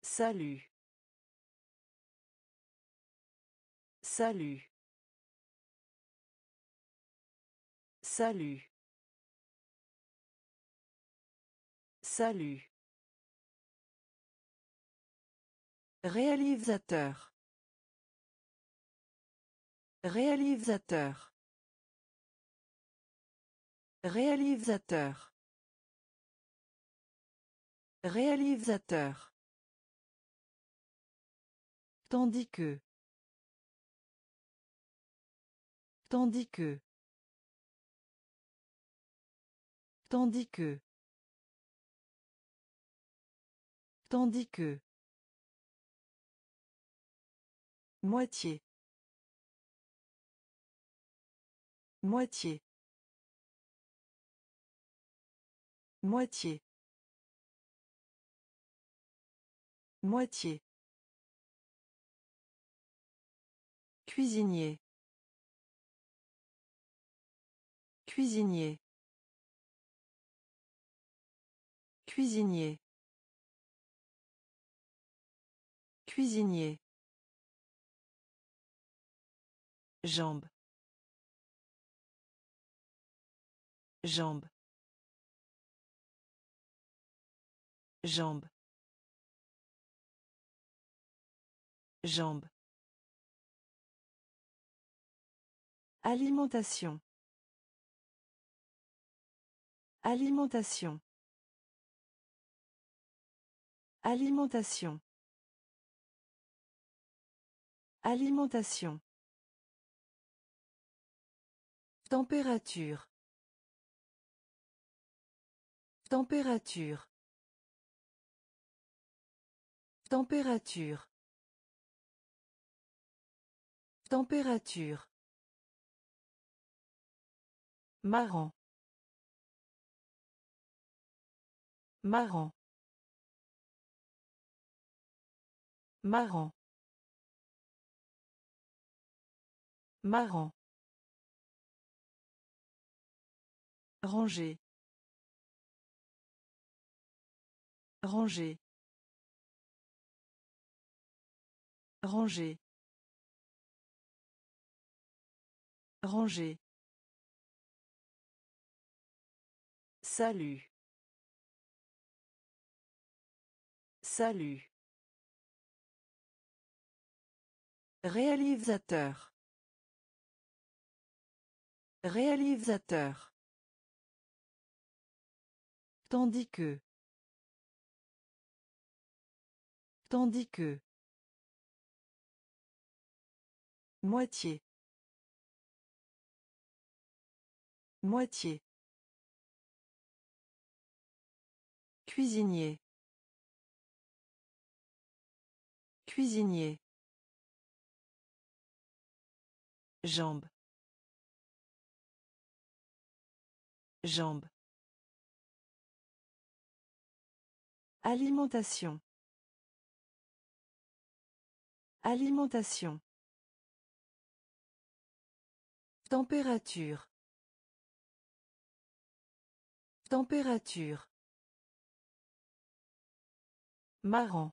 Salut. Salut. Salut. Salut. Réalisateur. Réalisateur. Réalisateur. Réalisateur. Tandis que. Tandis que. Tandis que. Tandis que. Moitié. Moitié. Moitié. Moitié. Cuisinier. Cuisinier. Cuisinier. Cuisinier. Jambe. Jambe. Jambe. Jambe. Alimentation. Alimentation. Alimentation. Alimentation. Température. Température. Température. Température. Marrant. Marrant. Marrant. Marrant. Ranger. Ranger. Ranger. Ranger. Salut. Salut. Réalisateur. Réalisateur. Tandis que. Tandis que. Moitié. Moitié. Cuisinier. Cuisinier. Jambe. Jambe. Alimentation. Alimentation. Température. Température. Marrant.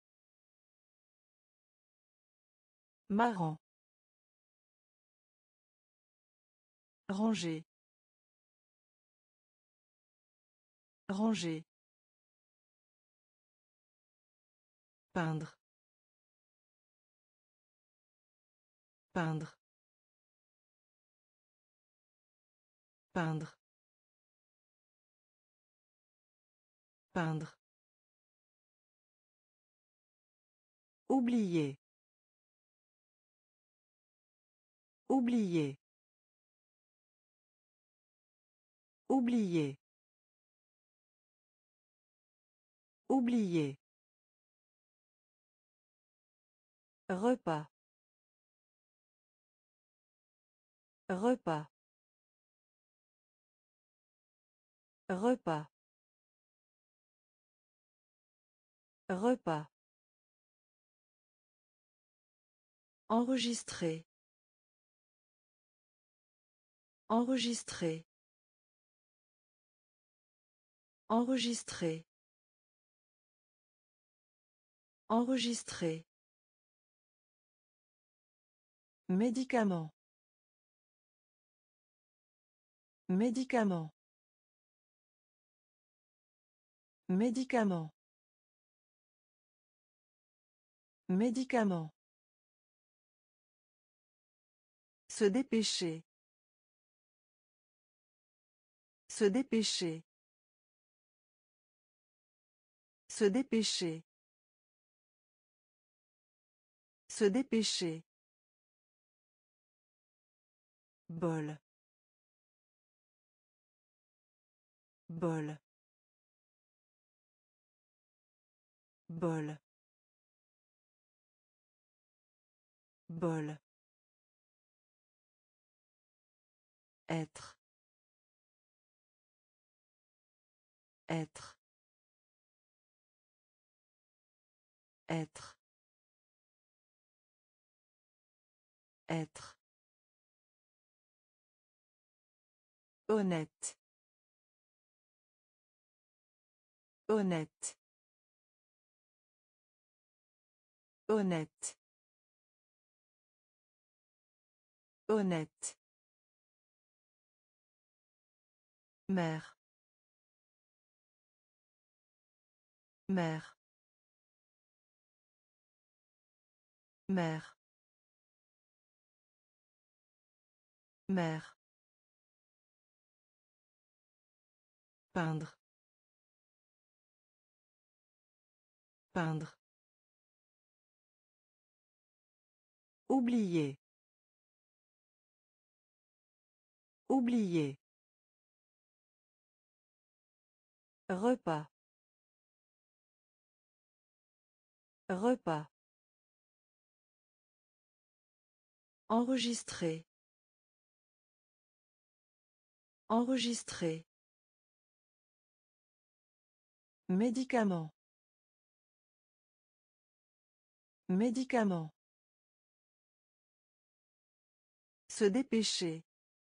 Marrant. Ranger. Ranger. Peindre. Peindre. Peindre. Peindre. Oublier. Oublier. Oublier. Oublier. Repas. Repas. Repas. Repas. Enregistrer. Enregistrer. Enregistrer. Enregistrer. Médicament. Médicament. Médicament. Médicament. Se dépêcher. Se dépêcher. Se dépêcher. Se dépêcher. Bol. Bol. Bol. Bol. Être. Être. Être. Être. Honnête. Honnête. Honnête. Honnête. Mère. Mère. Mère. Mère. Peindre. Peindre. Oublier. Oublier. Repas. Repas. Enregistrer. Enregistrer. Médicament. Médicament. Se dépêcher.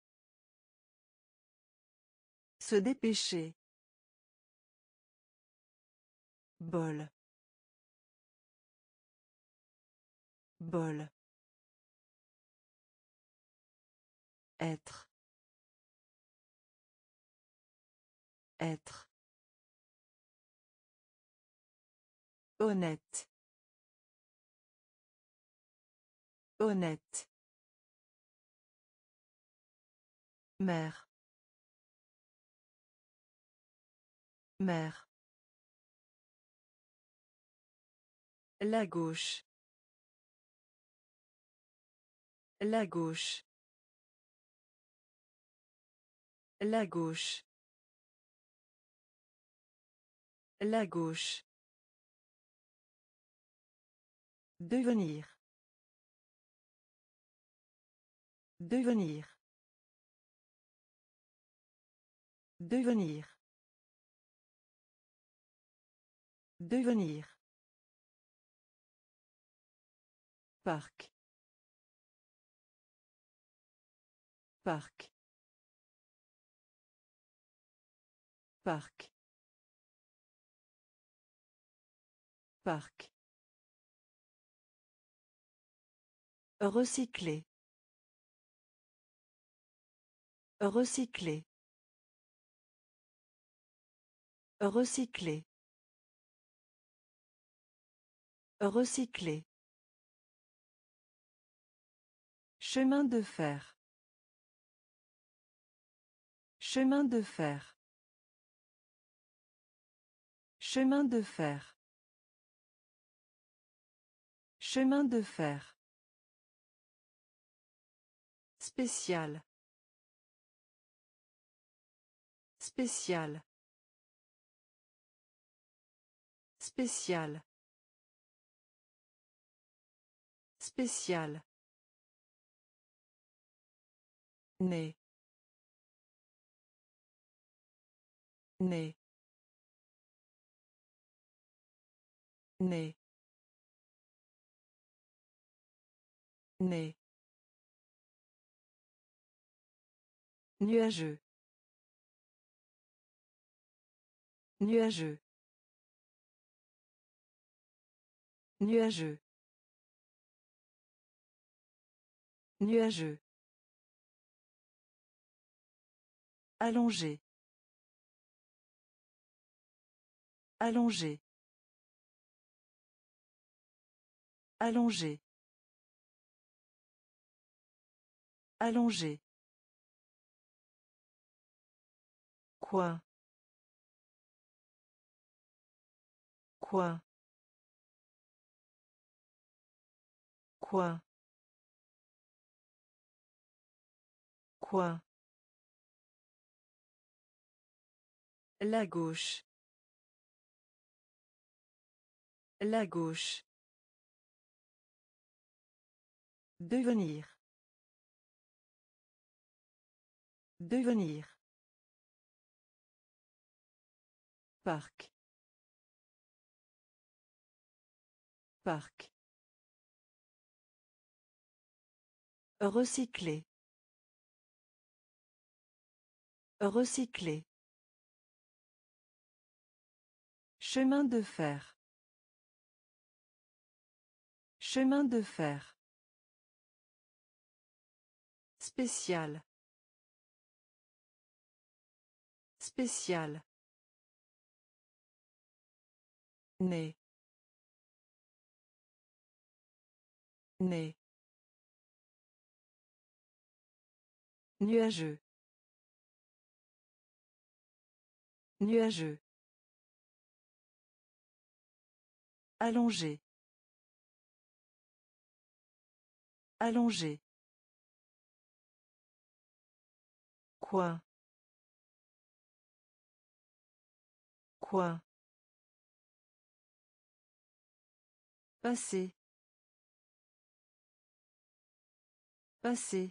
Se dépêcher. Bol. Bol. Être. Être. Honnête. Honnête. Mère. Mère. La gauche. La gauche. La gauche. La gauche. Devenir. Devenir. Devenir. Devenir. Parc. Parc. Parc. Parc. Recycler. Recycler. Recycler. Recycler. Chemin de fer. Chemin de fer. Chemin de fer. Chemin de fer. Spécial. Spécial. Spécial. Spécial. Né. Né. Né. Né. Nuageux. Nuageux. Nuageux. Nuageux. Allongé. Allongé. Allongé. Allongé. Coin. Coin. Coin. Coin. La gauche. La gauche. Devenir. Devenir. Parc. Parc. Recycler. Recycler. Chemin de fer. Chemin de fer. Spécial. Spécial. Né. Né. Nuageux. Nuageux. Allongé. Allongé. Coin. Coin. Passé. Passé.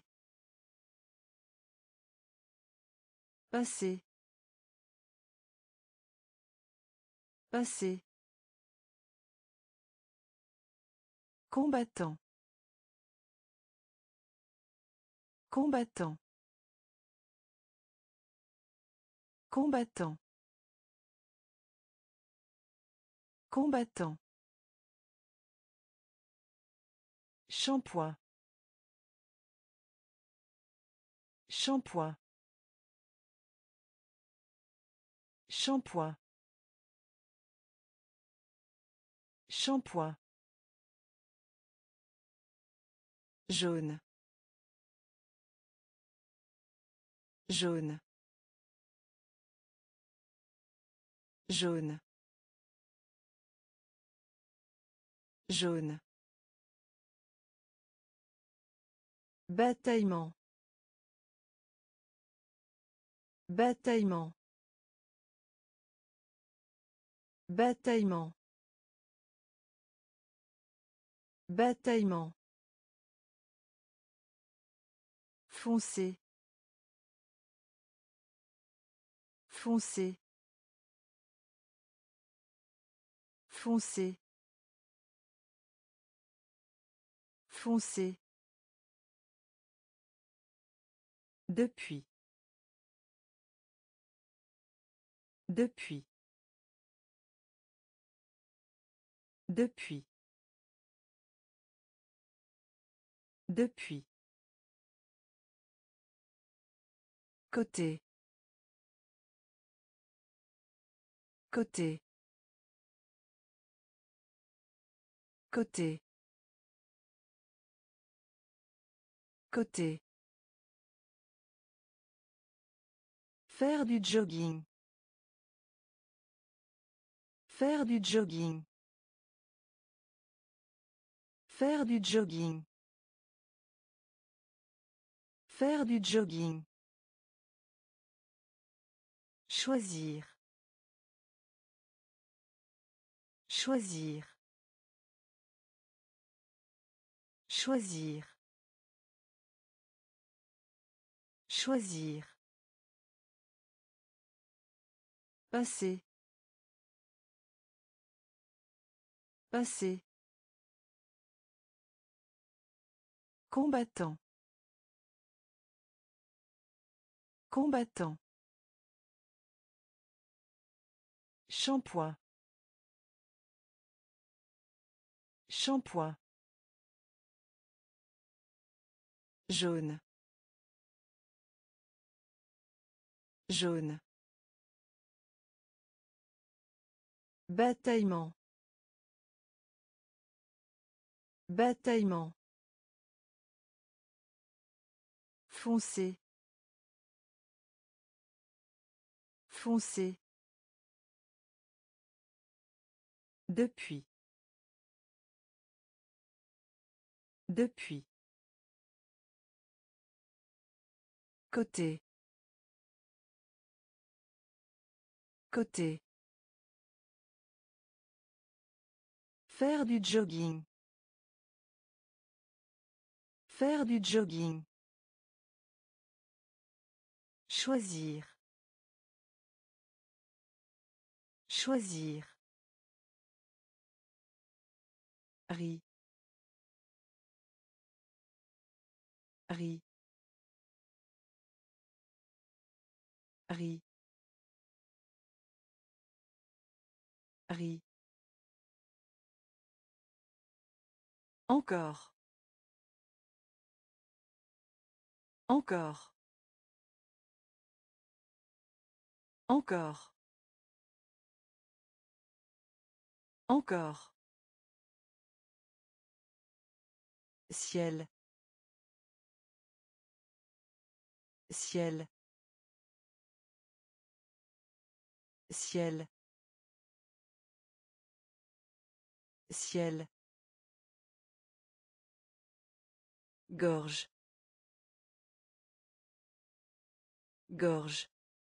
Passé. Passé. Combattant. Combattant. Combattant. Combattant. Shampoing. Shampoing. Shampoing. Shampoing. Jaune. Jaune. Jaune. Jaune. Bataillement. Bataillement. Bataillement. Bataillement. Foncé. Foncé. Foncé. Foncé. Depuis. Depuis. Depuis. Depuis. Côté. Côté. Côté. Côté. Faire du jogging. Faire du jogging. Faire du jogging. Faire du jogging. Choisir. Choisir. Choisir. Choisir. Passé. Passé. Combattant. Combattant. Shampoing. Shampoing. Jaune. Jaune. Bataillement. Bataillement. Foncé. Foncé. Depuis. Depuis. Côté. Côté. Faire du jogging. Faire du jogging. Choisir. Choisir. Riz. Riz. Riz. Riz. Encore. Encore. Encore. Encore. Ciel. Ciel. Ciel. Ciel. Gorge. Gorge.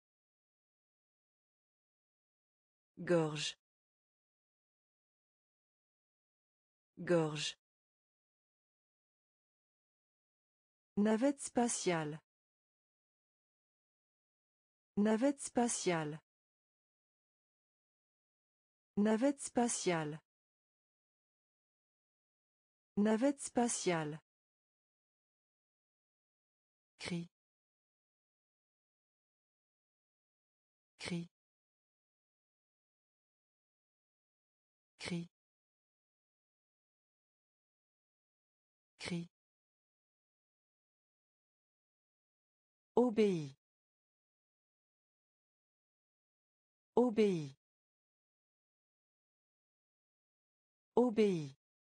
Gorge. Gorge. Navette spatiale. Navette spatiale. Navette spatiale. Navette spatiale. Cri. Cri. Cri. Cri. Obéis. Obéis. Obéis.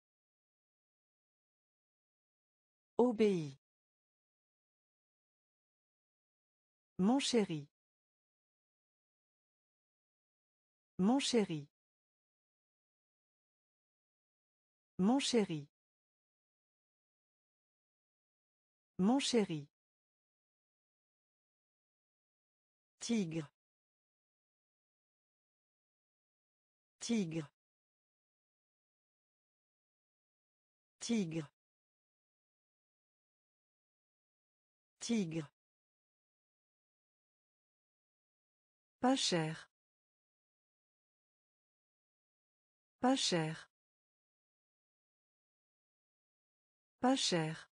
Obéis. Mon chéri. Mon chéri. Mon chéri. Mon chéri. Tigre. Tigre. Tigre. Tigre. Pas cher. Pas cher. Pas cher.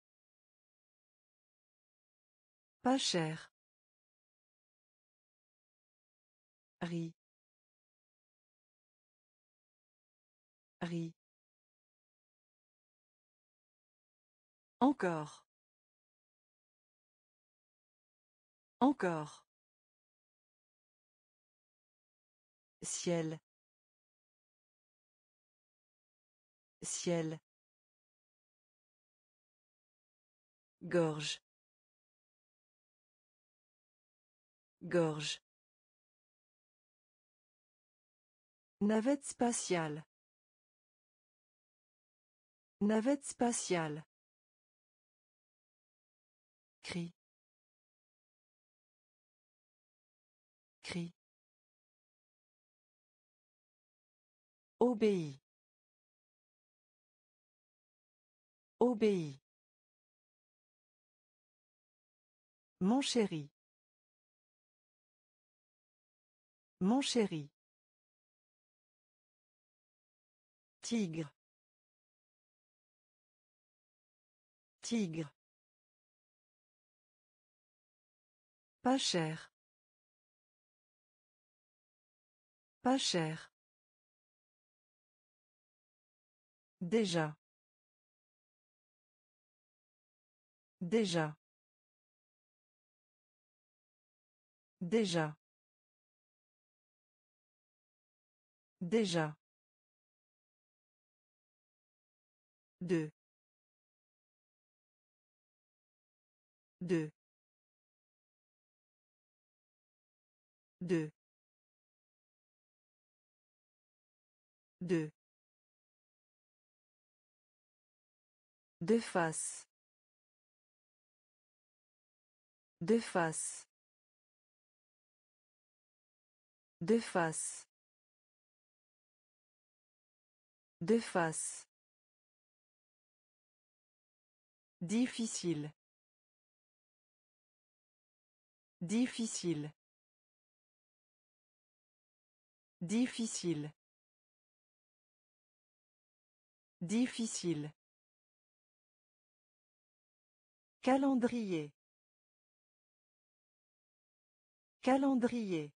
Pas cher. Riz. Riz. Encore. Encore. Ciel. Ciel. Gorge. Gorge. Navette spatiale. Navette spatiale. Cri. Cri. Obéis. Obéis. Mon chéri. Mon chéri. Tigre. Tigre. Pas cher. Pas cher. Déjà. Déjà. Déjà. Déjà. Deux. Deux. Deux. Deux. De face. De face. De face. De face. Difficile. Difficile. Difficile. Difficile. Calendrier. Calendrier.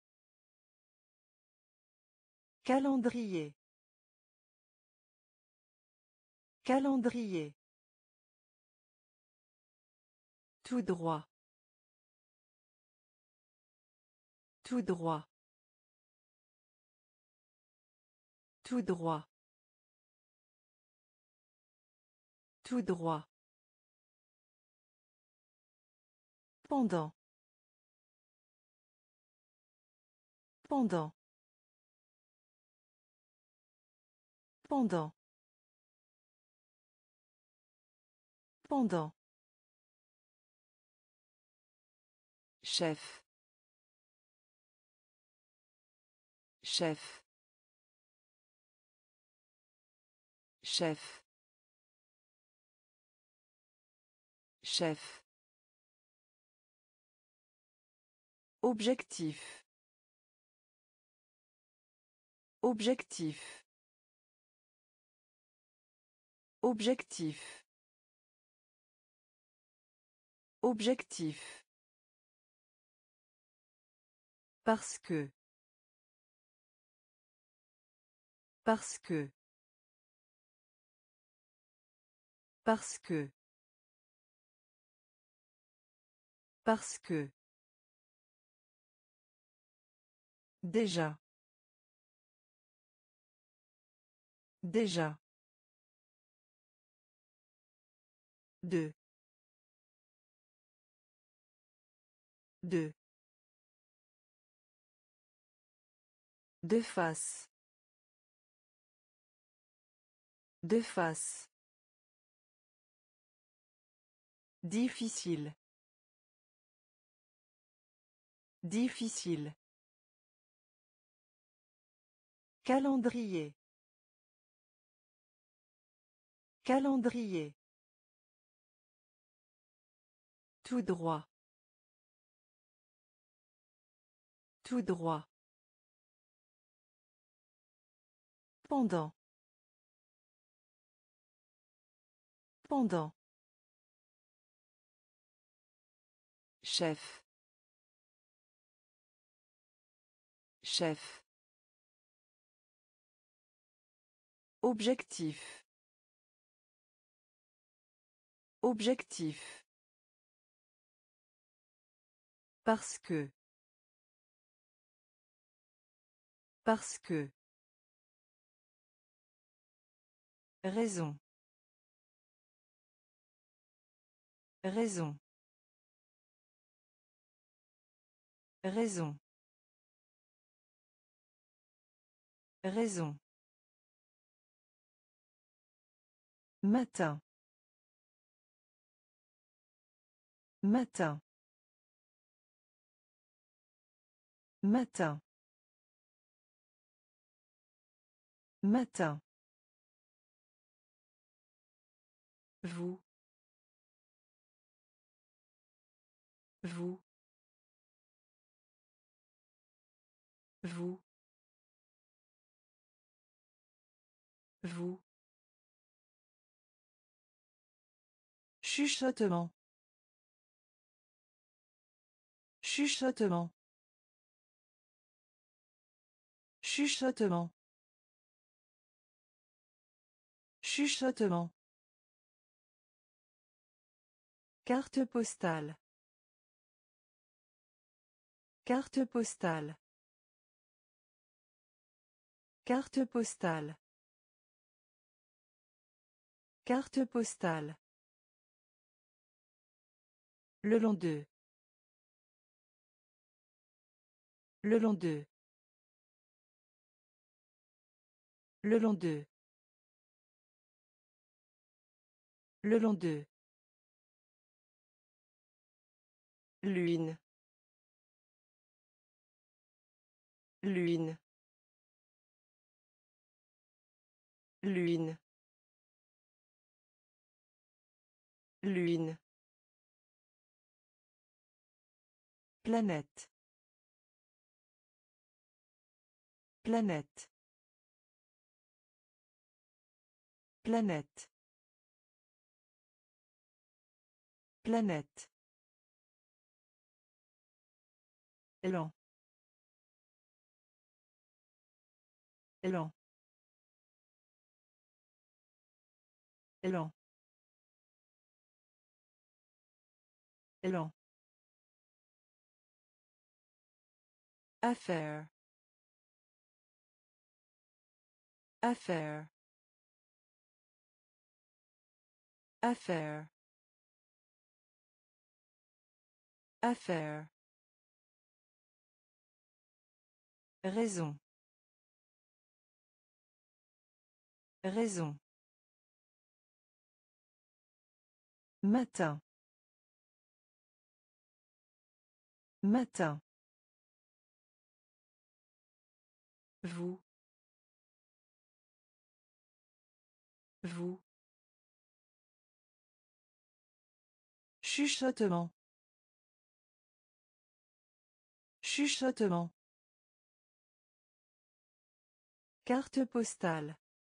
Calendrier. Calendrier. Tout droit. Tout droit. Tout droit. Tout droit. Pendant. Pendant. Pendant. Pendant. Chef. Chef. Chef. Chef. Objectif. Objectif. Objectif. Objectif. Parce que. Parce que. Parce que. Parce que. Déjà. Déjà. Deux. Deux. De face. De face. Difficile. Difficile. Calendrier. Calendrier. Tout droit. Tout droit. Pendant. Pendant. Chef. Chef. Objectif. Objectif. Parce que. Parce que. Raison. Raison. Raison. Raison. Matin. Matin. Matin. Matin. Vous. Vous. Vous. Vous. Chuchotement. Chuchotement. Chuchotement. Chuchotement. Carte postale. Carte postale. Carte postale. Carte postale. Le long d'eux. Le long d'eux. Le long d'eux. Le long d'eux. Lune. Lune. Lune. Lune. Planète. Planète. Planète. Planète. Élan. Élan. Élan. Élan. Affaire. Affaire. Affaire. Affaire. Raison. Raison. Matin. Matin. Vous. Vous. Chuchotement. Chuchotement. Carte postale.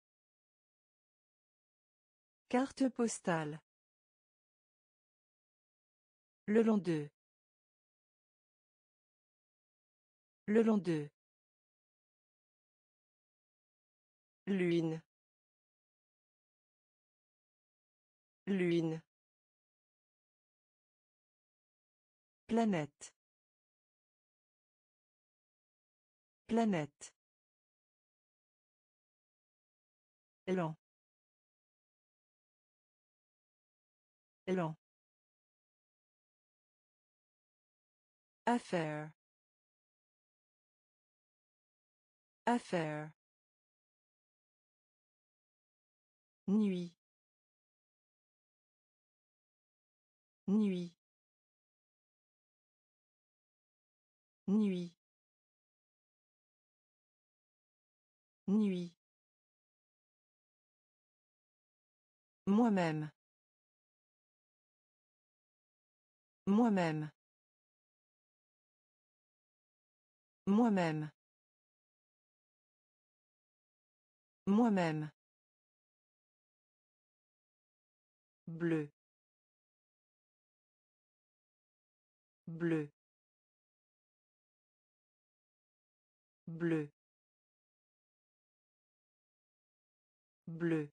Carte postale. Le long d'eux. Le long d'eux. Lune. Lune. Planète. Planète. Élan. Élan. Affaire. Affaire. Nuit. Nuit. Nuit. Nuit. Moi-même. Moi-même. Moi-même. Moi-même. Bleu. Bleu. Bleu. Bleu.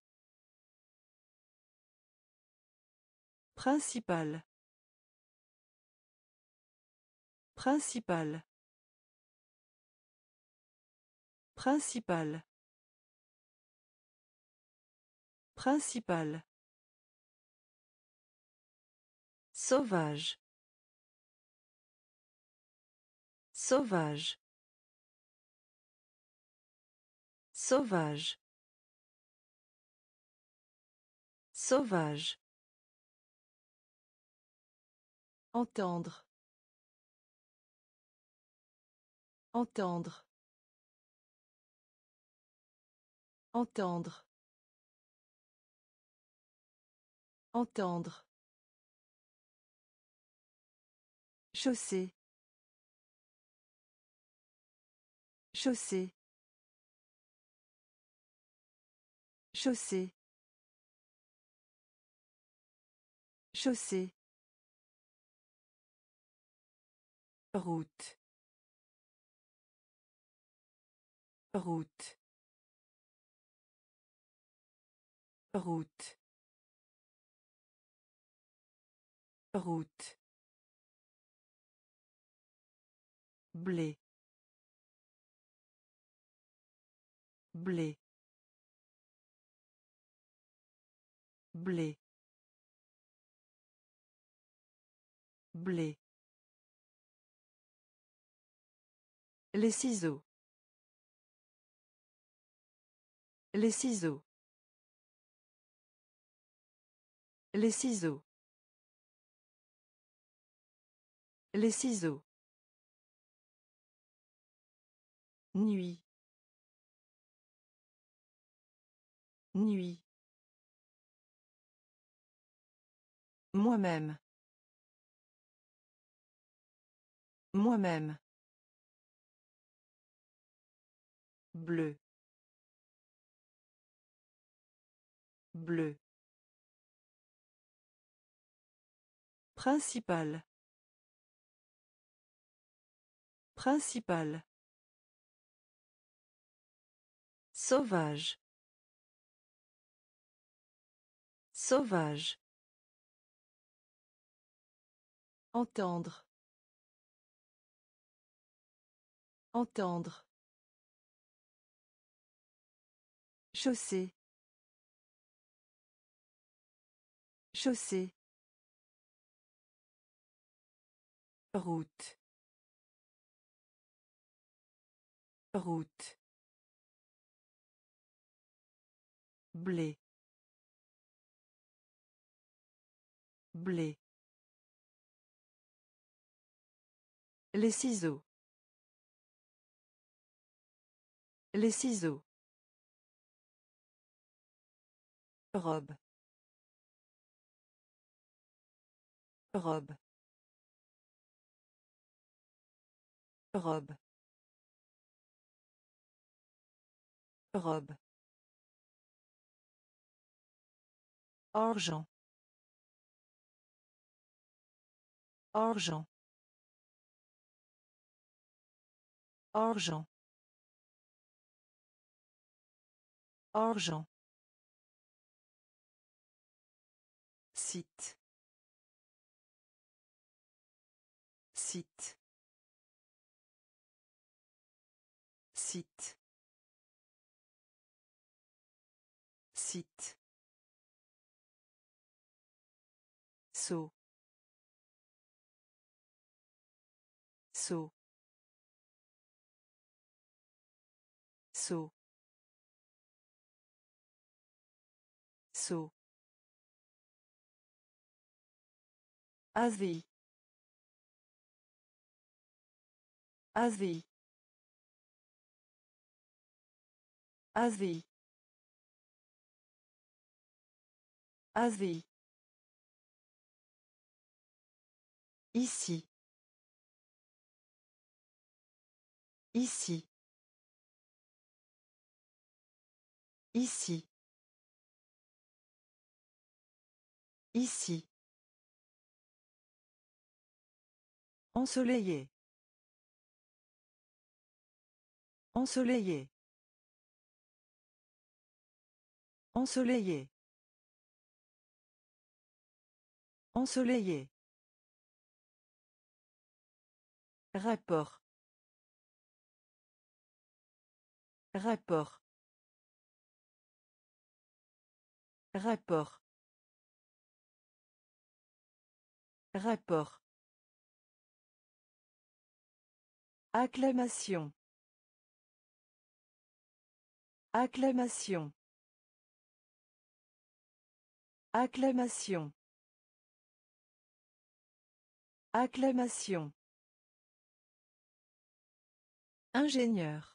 Principal. Principal. Principal. Principal. Sauvage. Sauvage. Sauvage. Sauvage. Entendre. Entendre. Entendre. Entendre. Chaussée. Chaussée. Chaussée. Chaussée. Route. Route. Route. Route. Blé. Blé. Blé. Blé. Les ciseaux. Les ciseaux. Les ciseaux. Les ciseaux. Nuit. Nuit. Moi-même. Moi-même. Bleu. Bleu. Principal. Principal. Sauvage. Sauvage. Entendre. Entendre. Chaussée. Chaussée. Route. Route. Blé. Blé. Les ciseaux. Les ciseaux. Robe. Robe. Robe. Robe. Argent. Argent. Argent. Argent. Site. Site. Site. Site. Saut. Saut. Saut. Saut. Asie. Asie. Asie. Asie. Ici. Ici. Ici. Ici. Ensoleillé. Ensoleillé. Ensoleillé. Ensoleillé. Rapport. Rapport. Rapport. Rapport. Acclamation. Acclamation. Acclamation. Acclamation. Ingénieur.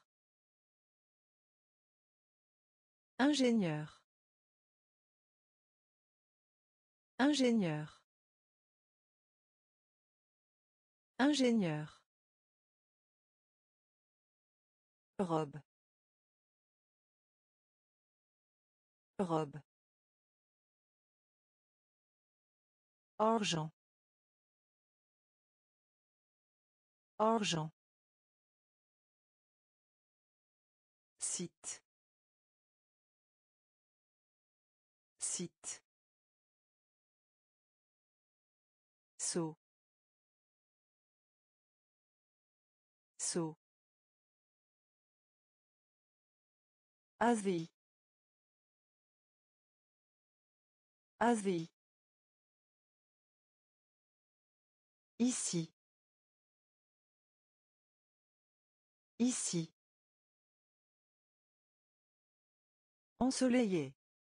Ingénieur. Ingénieur. Ingénieur. Robe. Robe. Argent. Argent. Site. Site. Saut. Saut. Asie. Asie. Ici. Ici. Ensoleillé.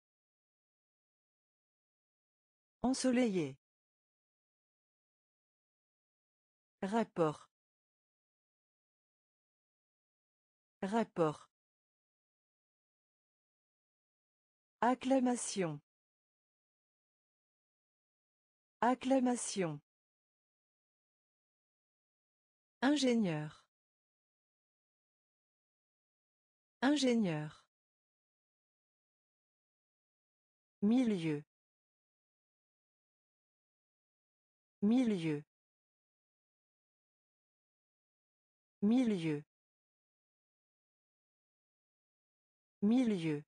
Ensoleillé. Rapport. Rapport. Acclamation. Acclamation. Ingénieur. Ingénieur. Milieu. Milieu. Milieu. Milieu.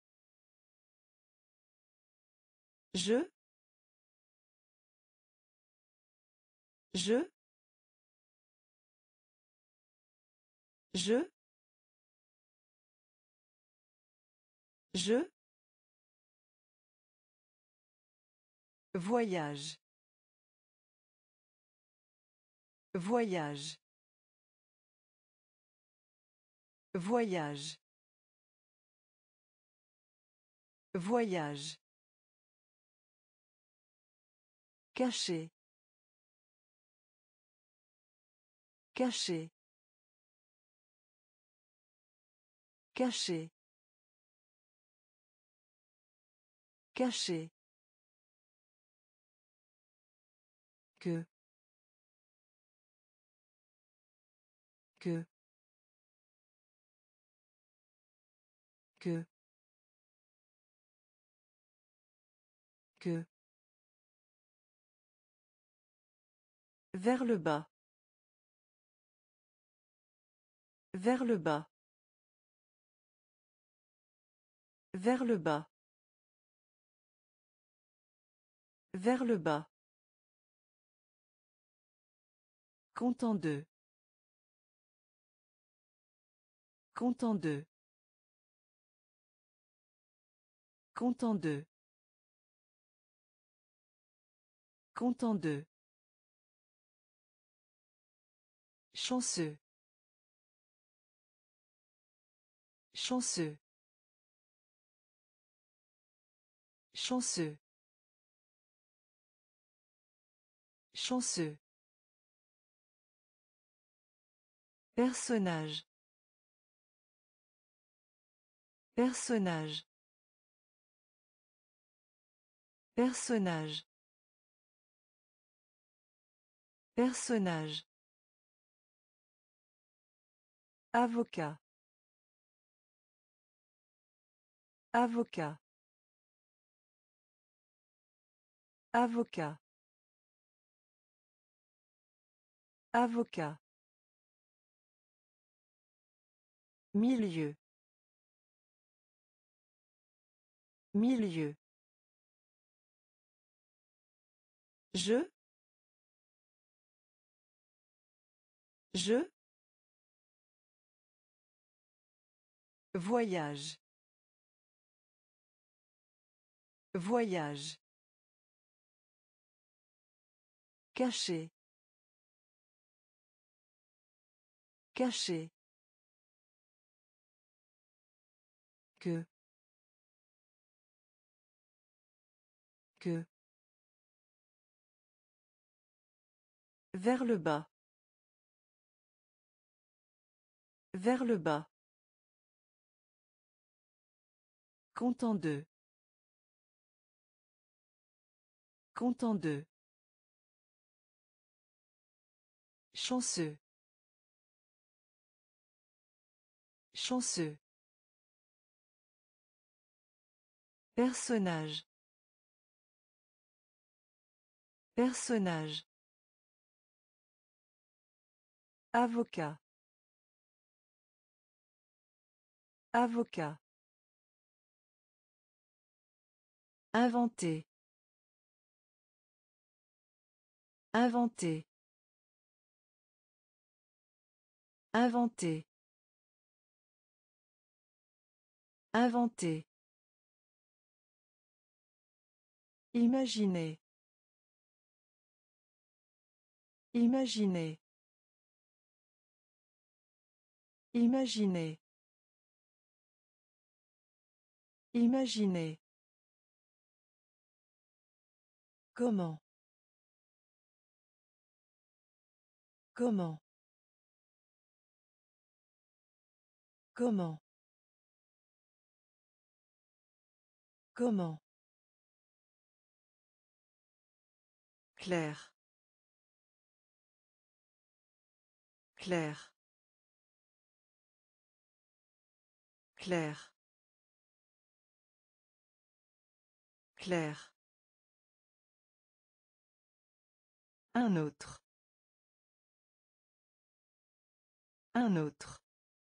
Je. Je. Je. Je. Voyage. Voyage. Voyage. Voyage. Caché. Caché. Caché. Caché. Que. Que. Que. Que. Vers le bas. Vers le bas. Vers le bas. Vers le bas. Content de. Content de. Content de. Content de. Chanceux. Chanceux. Chanceux. Chanceux. Personnage. Personnage. Personnage. Personnage. Avocat. Avocat. Avocat. Avocat. Milieu. Milieu. Je. Je. Voyage. Voyage. Caché. Caché. Que. Que. Vers le bas. Vers le bas. Content de. Content de. Chanceux. Chanceux. Personnage. Personnage. Avocat. Avocat. Inventer. Inventer. Inventer. Inventer. Imaginer. Imaginer. Imaginer. Imaginer. Comment? Comment? Comment? Comment? Clair. Clair. Clair. Clair. Un autre. Un autre.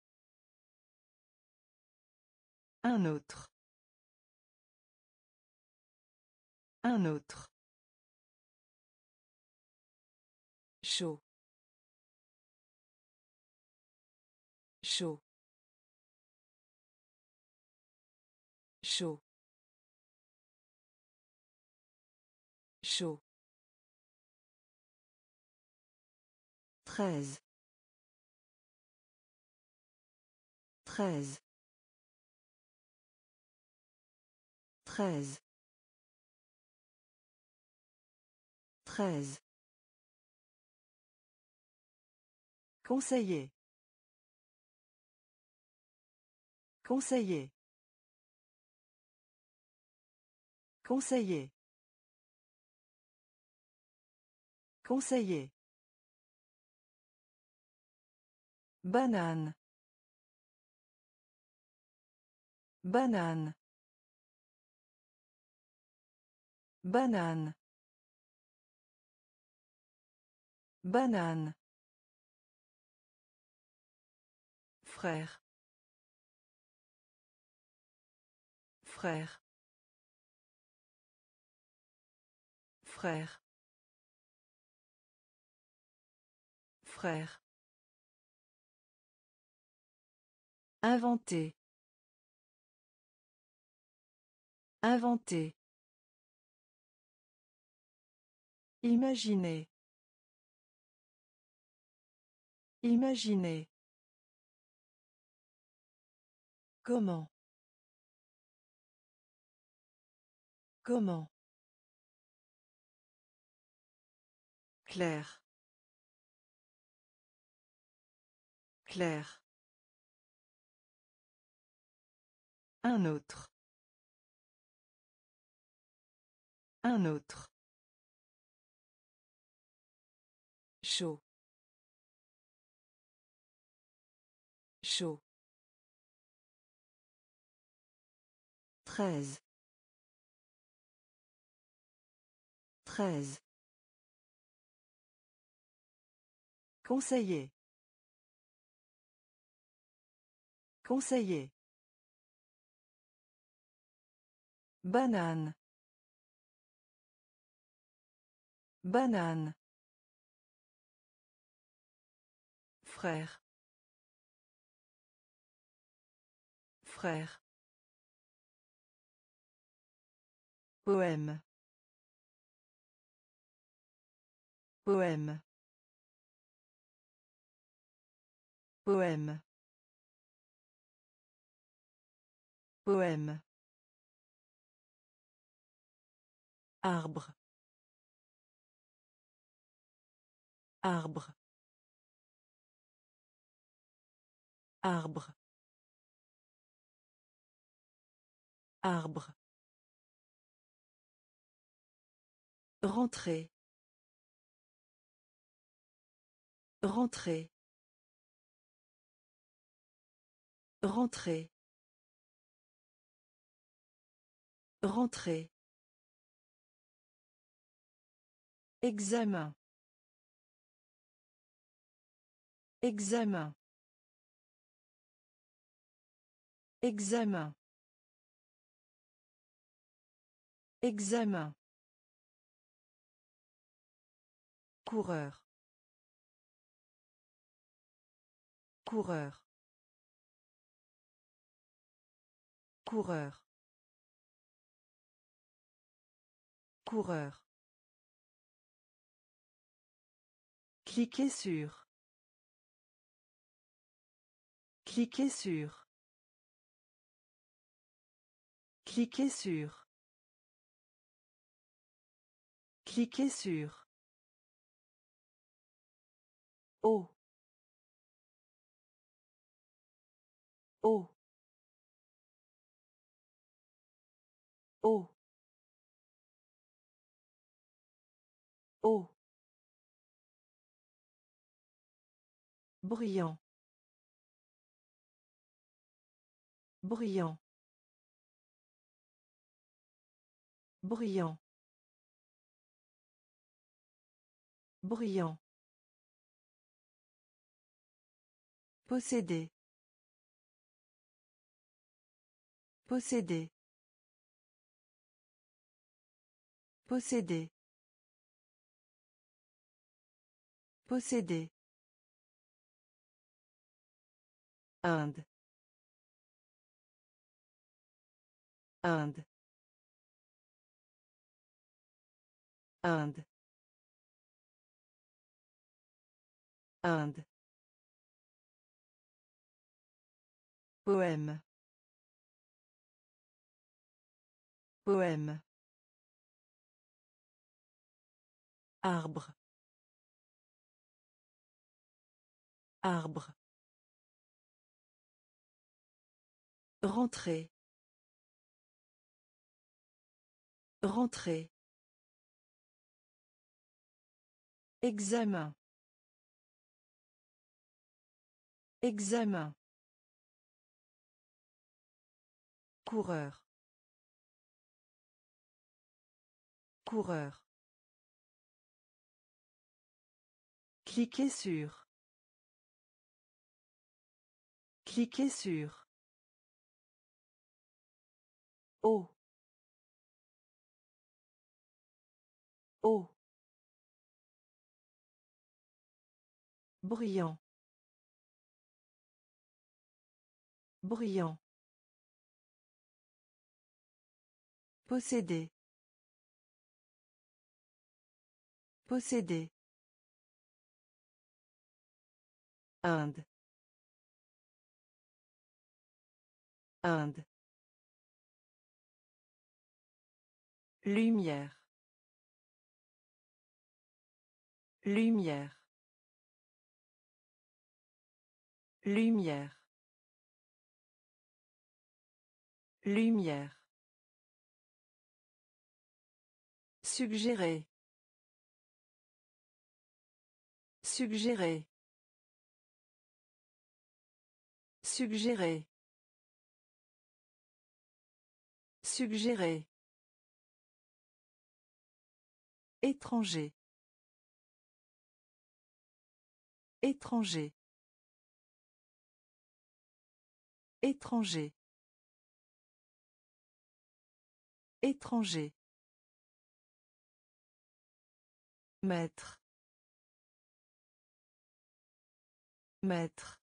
Un autre. Un autre. Chaud. Chaud. Chaud. Chaud. 13. 13. 13. 13. Conseiller. Conseiller. Conseiller. Conseiller. Banane. Banane. Banane. Banane. Frère. Frère. Frère. Frère. Inventer. Inventer. Imaginer. Imaginer. Comment? Comment? Clair. Clair. Un autre. Un autre. Chaud. Chaud. 13. 13. Conseiller. Conseiller. Banane. Banane. Frère. Frère. Poème. Poème. Poème. Poème. Arbre. Arbre. Arbre. Arbre. Rentrer. Rentrer. Rentrer. Rentrer. Examen. Examen. Examen. Examen. Coureur. Coureur. Coureur. Coureur. Cliquez sur. Cliquez sur. Cliquez sur. Cliquez sur. Oh. Oh. Oh. Oh. Bruyant. Bruyant. Bruyant. Bruyant. Posséder. Posséder. Posséder. Posséder. Inde. Inde. Inde. Inde. Poème. Poème. Arbre. Arbre. Rentrer. Rentrer. Examen. Examen. Coureur. Coureur. Cliquez sur. Cliquez sur. Oh. Oh. Bruyant. Bruyant. Posséder. Posséder. Inde. Inde. Lumière. Lumière. Lumière. Lumière. Suggérer. Suggérer. Suggérer. Suggérer. Étranger. Étranger. Étranger. Étranger. Maître. Maître.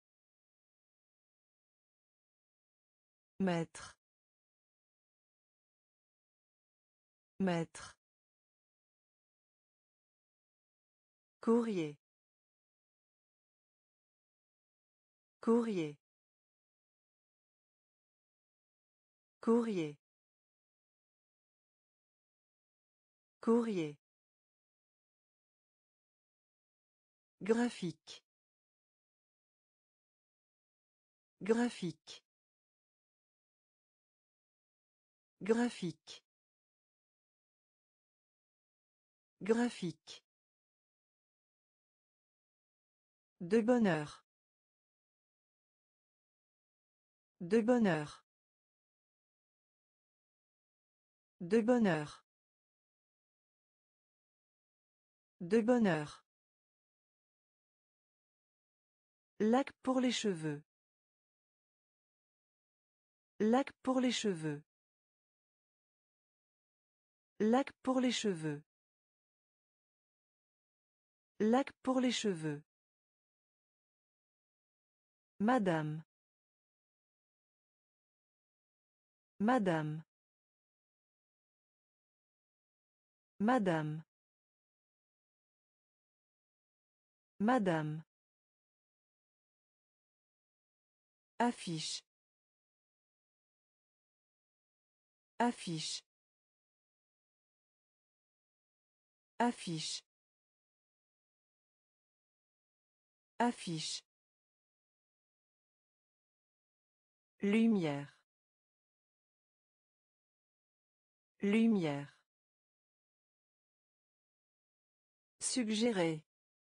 Maître. Maître. Courrier. Courrier. Courrier. Courrier. Graphique. Graphique. Graphique. Graphique. De bonheur. De bonheur. De bonheur. De bonheur. Lac pour les cheveux. Lac pour les cheveux. Lac pour les cheveux. Lac pour les cheveux. Madame. Madame. Madame. Madame. Affiche. Affiche. Affiche. Affiche. Lumière. Lumière. Suggérer.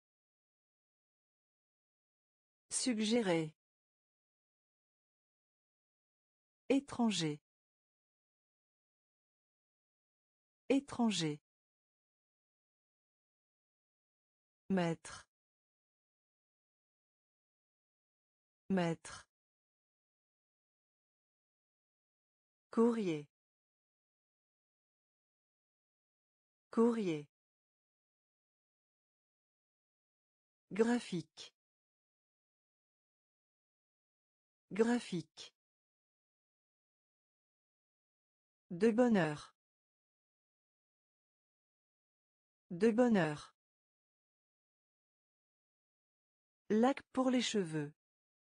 Suggérer. Étranger. Étranger. Maître. Maître. Courrier. Courrier. Graphique. Graphique. De bonheur. De bonheur. Lac pour les cheveux.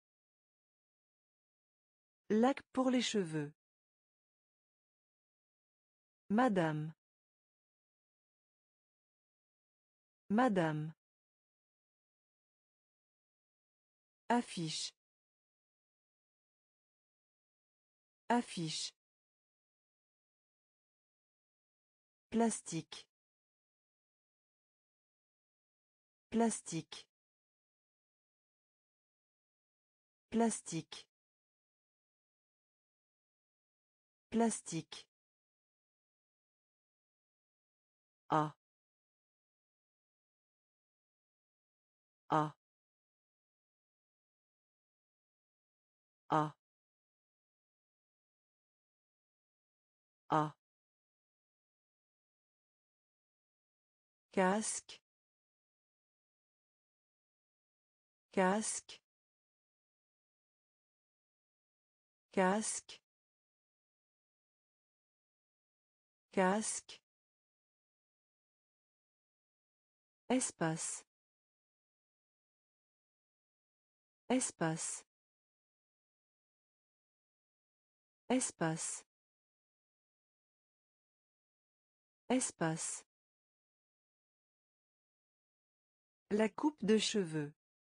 Lac pour les cheveux. Madame. Madame. Affiche. Affiche. Plastique. Plastique. Plastique. Plastique. A. A. A. A. Casque. Casque. Casque. Casque. Espace. Espace. Espace. Espace. La coupe de cheveux.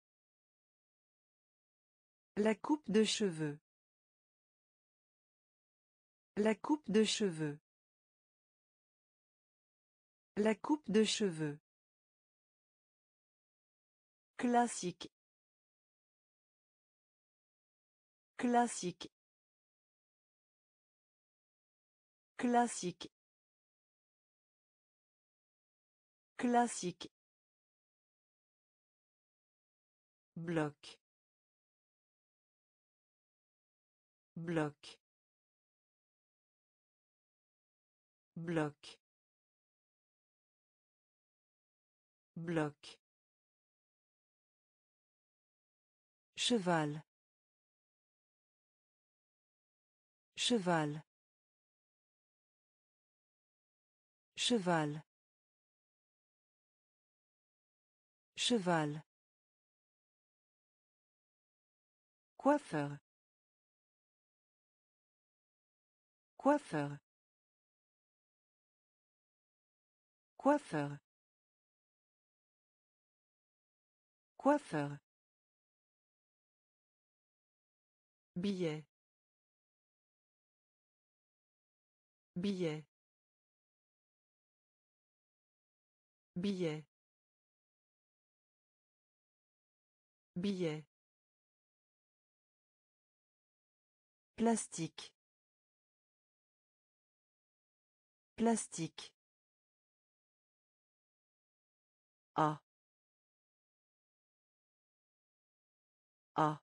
La coupe de cheveux. La coupe de cheveux. La coupe de cheveux. Classique. Classique. Classique. Classique. Bloc. Bloc. Bloc. Bloc. Cheval. Cheval. Cheval. Cheval. Coiffeur. Coiffeur. Coiffeur. Coiffeur. Billet. Billet. Billet. Billet. Plastique. Plastique. A. A.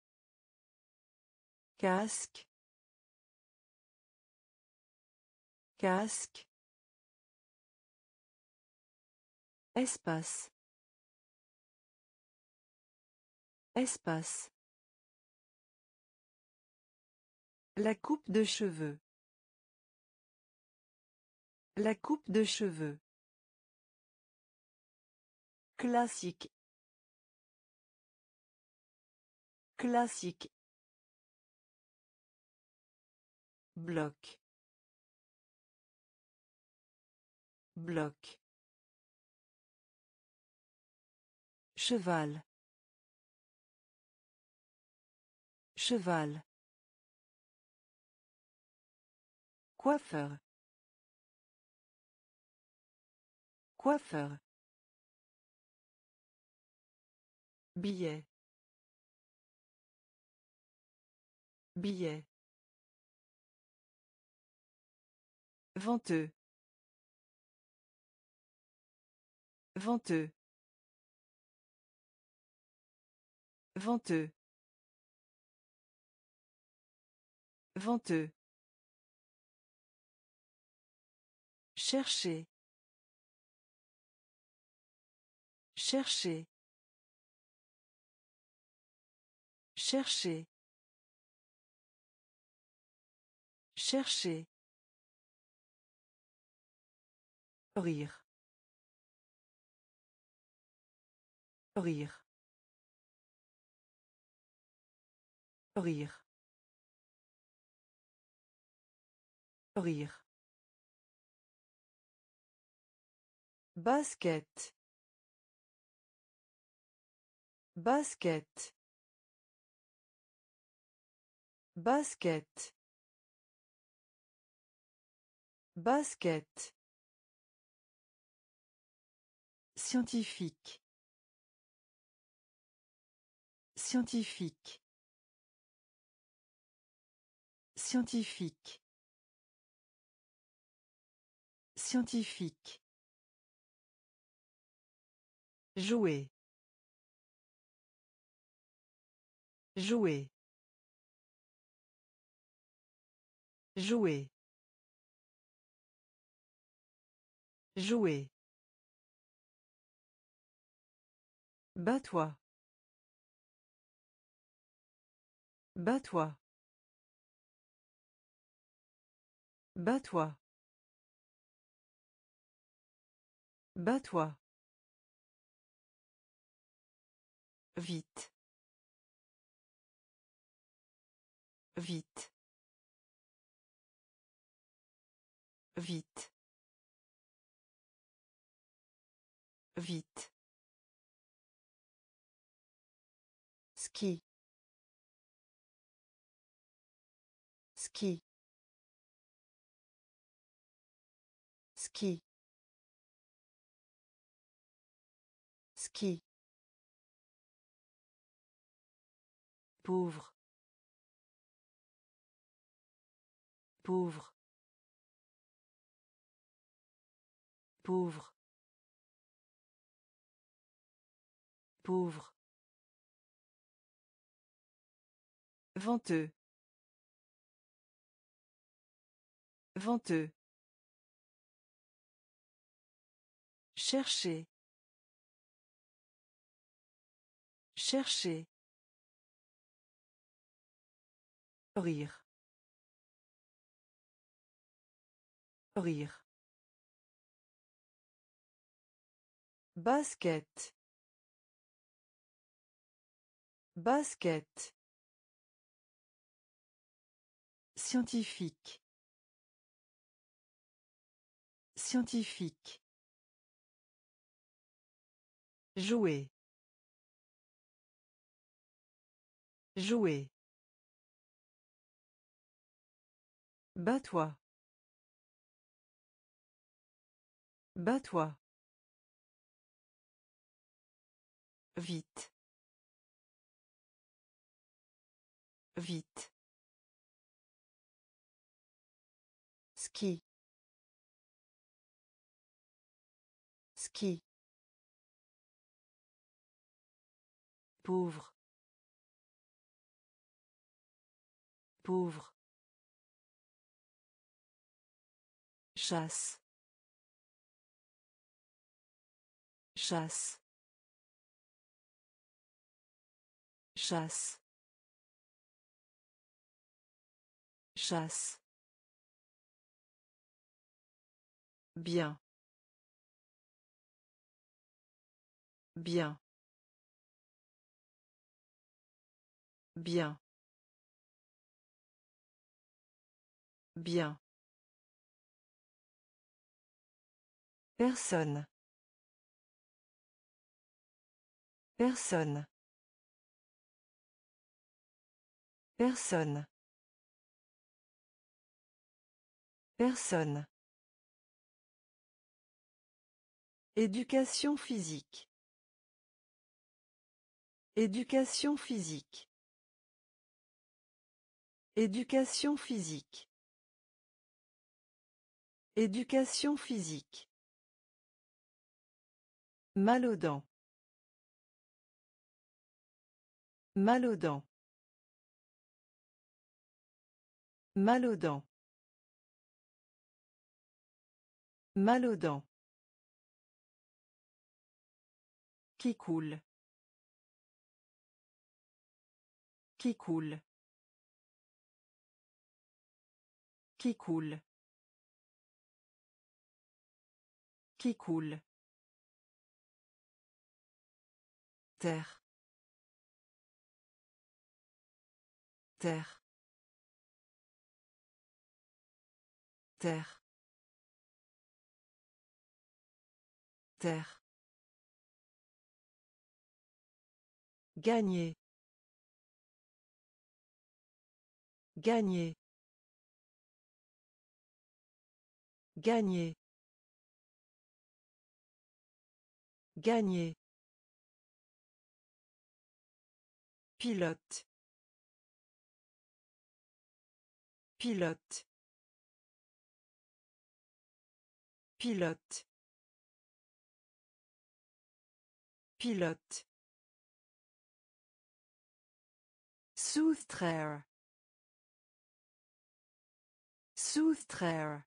Casque. Casque. Espace. Espace. La coupe de cheveux. La coupe de cheveux. Classique. Classique. Bloc. Bloc. Cheval. Cheval. Coiffeur. Coiffeur. Billet. Billet. Venteux. Venteux. Venteux. Venteux. Chercher. Chercher. Chercher. Chercher. Rire. Rire. Rire. Rire. Basket. Basket. Basket. Basket. Scientifique. Scientifique. Scientifique. Scientifique. Jouer. Jouer. Jouer. Jouer. Bats-toi. Bats-toi. Bats-toi. Bats-toi. Vite. Vite. Vite. Vite. Ski. Ski. Ski. Ski. Pauvre. Pauvre. Pauvre. Pauvre. Venteux. Venteux. Chercher. Chercher. Rire. Rire. Basket. Basket. Scientifique. Scientifique. Jouer. Jouer. Bats-toi. Bats-toi. Vite. Vite. Ski. Ski. Pauvre. Pauvre. chasse, chasse, chasse, chasse. Bien, bien, bien, bien. Personne, personne, personne, personne. Éducation physique, éducation physique, éducation physique, éducation physique. Mal aux dents, mal aux dents, mal aux dents, mal aux dents. Qui coule, qui coule, qui coule, qui coule. Terre, terre, terre, terre. Gagner, gagner, gagner, gagner. Pilote, pilote, pilote, pilote. Soustraire, soustraire,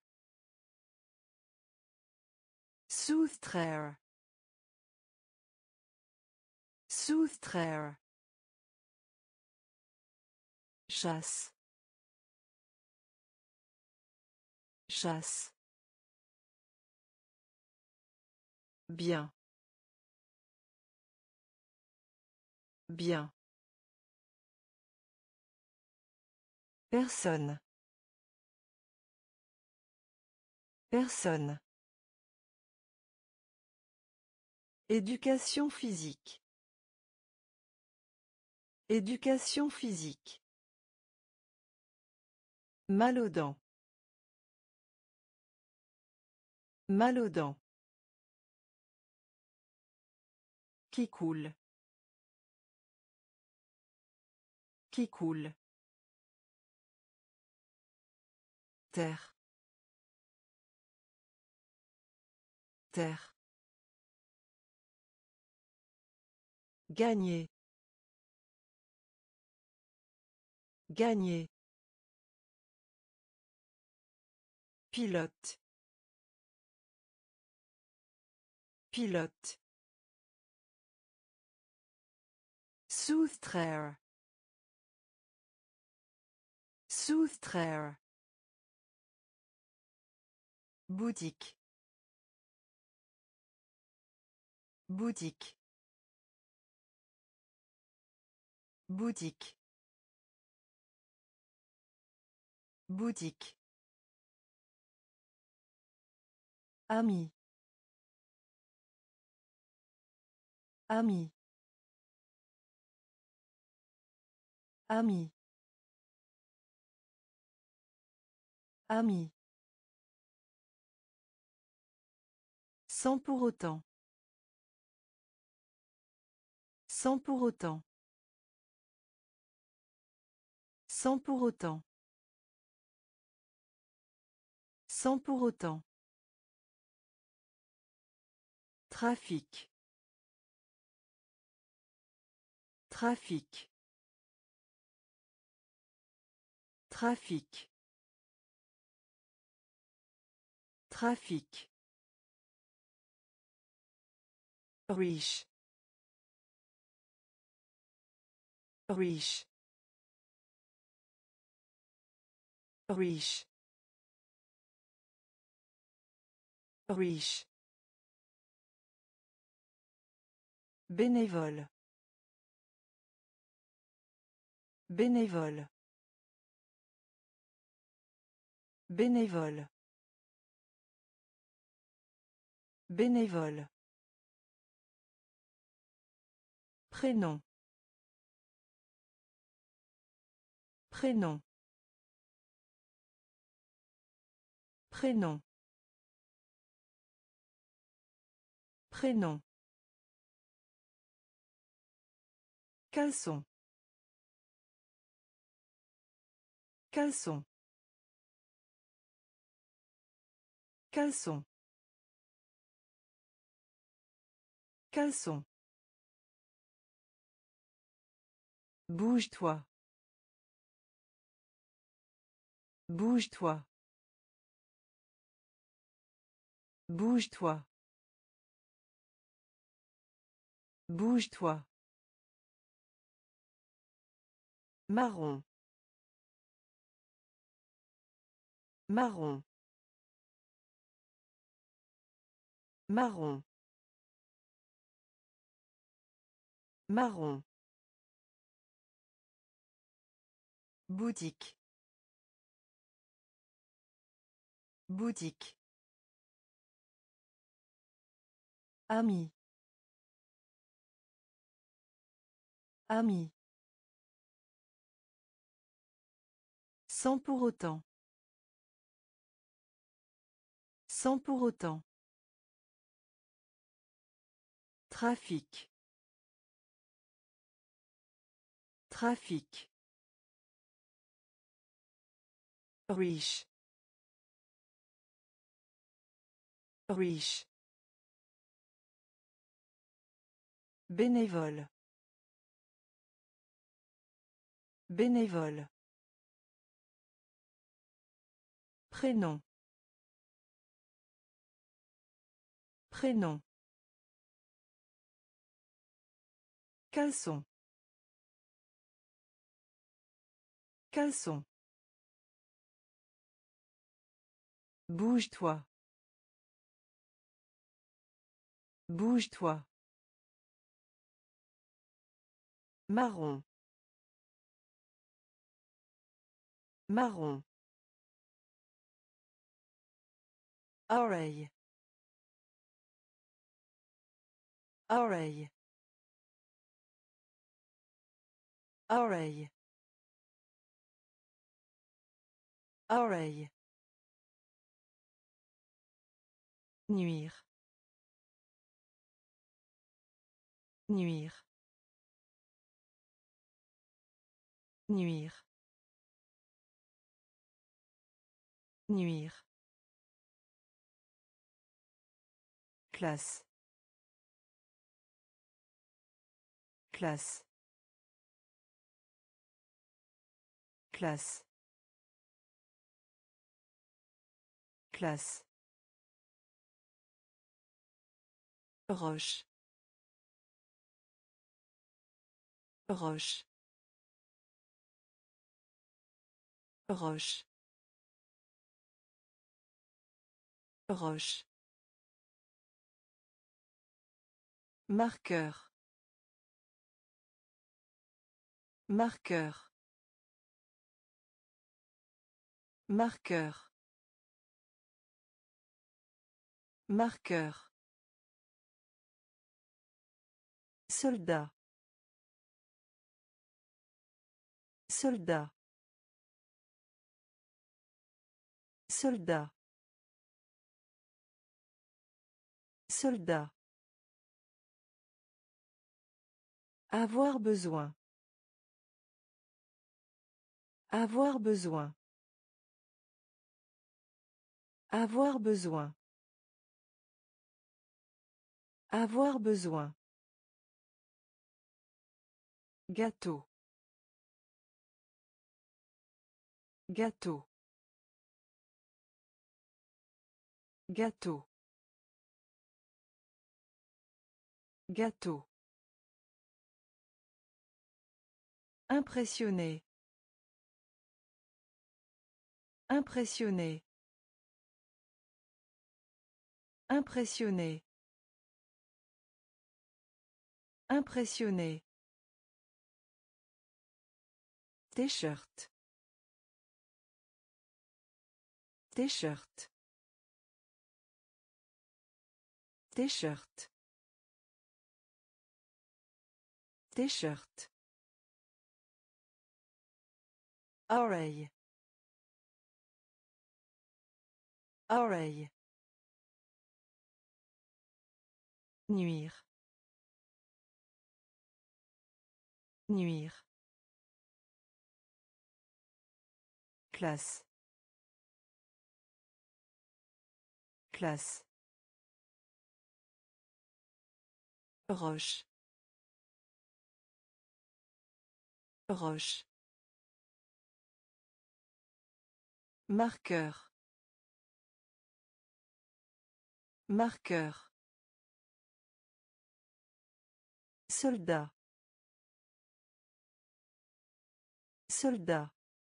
soustraire, soustraire. Chasse, chasse. Bien, bien. Personne, personne. Éducation physique, éducation physique. Mal aux dents, mal aux dents. Qui coule, qui coule. Terre, terre. Gagner, gagner. Pilote, pilote. Soustraire, soustraire. Boutique, boutique, boutique, boutique. Ami, ami, ami, ami. Sans pour autant, sans pour autant, sans pour autant, sans pour autant. Trafic, trafic, trafic, Trafic. Riche. Riche. Riche. Riche. Bénévole. Bénévole. Bénévole. Bénévole. Prénom. Prénom. Prénom. Prénom. Caleçon. Caleçon. Caleçon. Caleçon. Bouge-toi. Bouge-toi. Bouge-toi. Bouge-toi. Marron. Marron. Marron. Marron. Boutique. Boutique. Ami. Ami. Sans pour autant. Sans pour autant. Trafic. Trafic. Riche. Riche. Bénévole. Bénévole. Prénom. Prénom. Caleçon. Caleçon. Bouge-toi. Bouge-toi. Marron. Marron. Oreille. Oreille. Oreille. Oreille. Nuire. Nuire. Nuire. Nuire. Classe. Classe. Classe. Classe. Roche. Roche. Roche. Roche. Marqueur. Marqueur. Marqueur. Marqueur. Soldat. Soldat. Soldat. Soldat. Avoir besoin. Avoir besoin. Avoir besoin. Avoir besoin. Gâteau. Gâteau. Gâteau. Gâteau. Impressionné. Impressionné. Impressionné. Impressionné. T-shirt. T-shirt. T-shirt. T-shirt. Oreille. Oreille. Nuire. Nuire. Classe. Classe. Roche. Roche. Marqueur. Marqueur. Soldat. Soldat.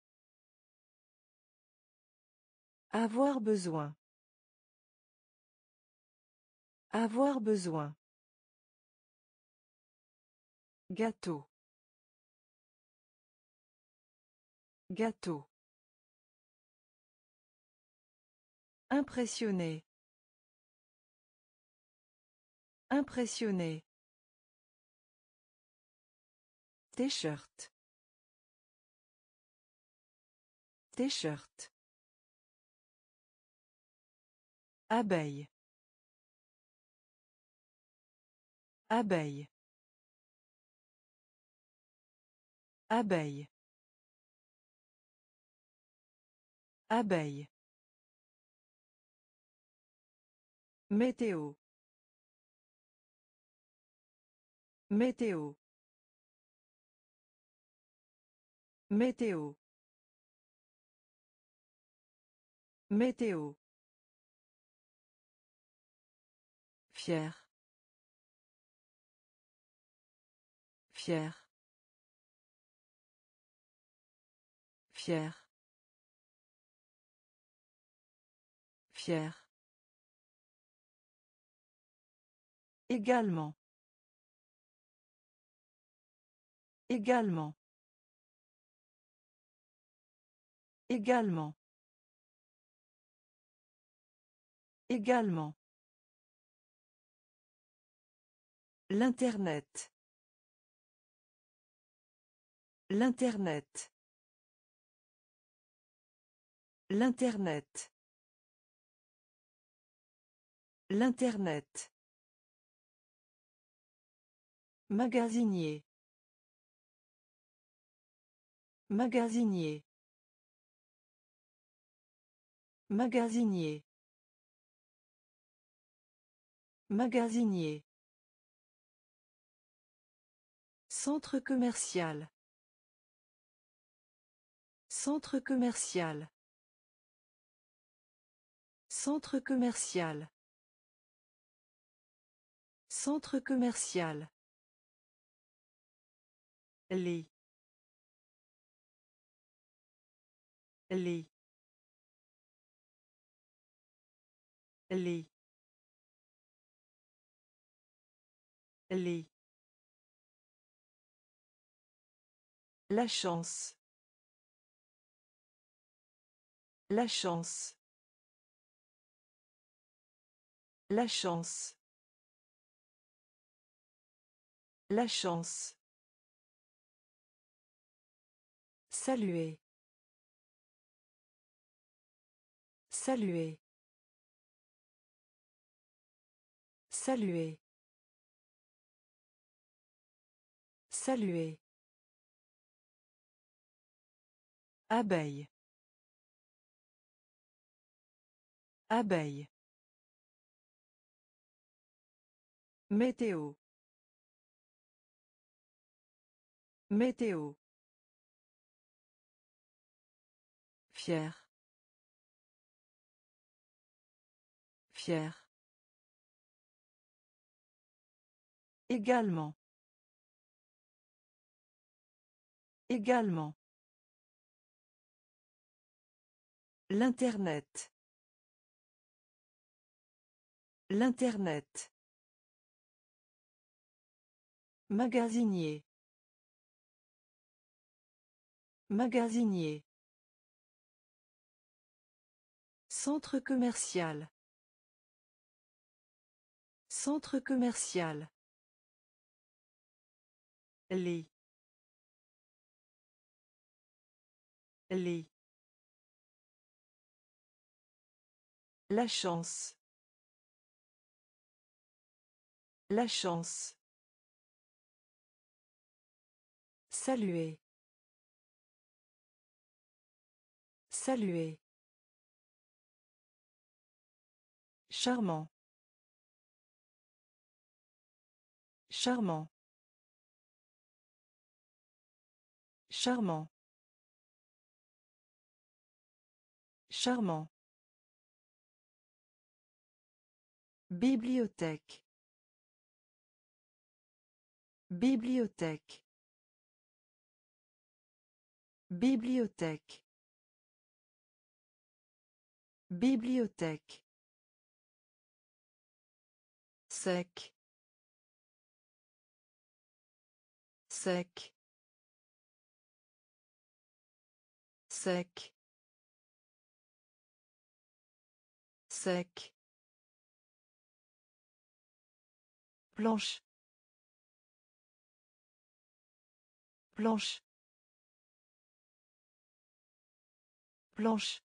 Avoir besoin. Avoir besoin. Gâteau. Gâteau. Impressionné. Impressionné. T-shirt. T-shirt. Abeille. Abeille. Abeille. Abeille. Météo. Météo. Météo. Météo. Fier. Fier. Fier. Fier. Également. Également. Également. Également. L'Internet. L'Internet. L'Internet. L'Internet. Magasinier. Magasinier. Magasinier. Magasinier. Centre commercial. Centre commercial. Centre commercial. Centre commercial. Lit. Lit. Lit. Lit. La chance. La chance. La chance. La chance. Saluer. Saluer. Saluer. Saluer. Abeille. Abeille. Météo. Météo. Fier. Fier. Également. Également. L'Internet. L'Internet. Magasinier. Magasinier. Centre commercial. Centre commercial. Lit. Lit. La chance. La chance. Saluer. Saluer. Charmant. Charmant. Charmant. Charmant. Bibliothèque. Bibliothèque. Bibliothèque. Bibliothèque. Sec. Sec. Sec. Sec. Planche. Planche. Planche.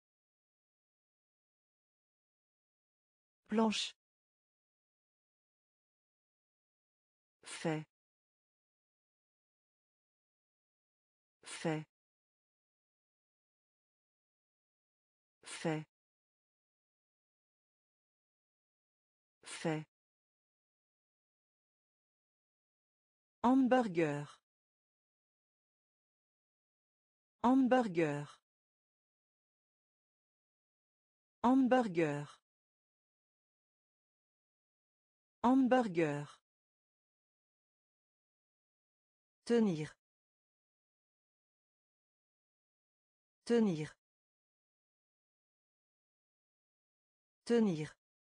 Planche. Fait. Fait. Fait. Fait. Hamburger. Hamburger. Hamburger. Hamburger. Tenir. Tenir. Tenir.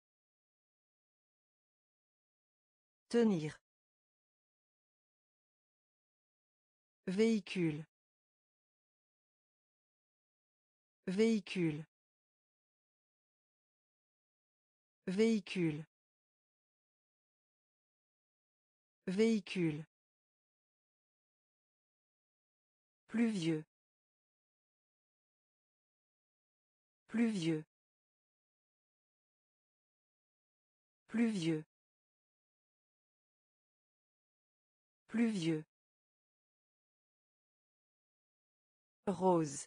Tenir. Véhicule. Véhicule. Véhicule. Véhicule. Pluvieux. Pluvieux. Pluvieux. Pluvieux. Rose.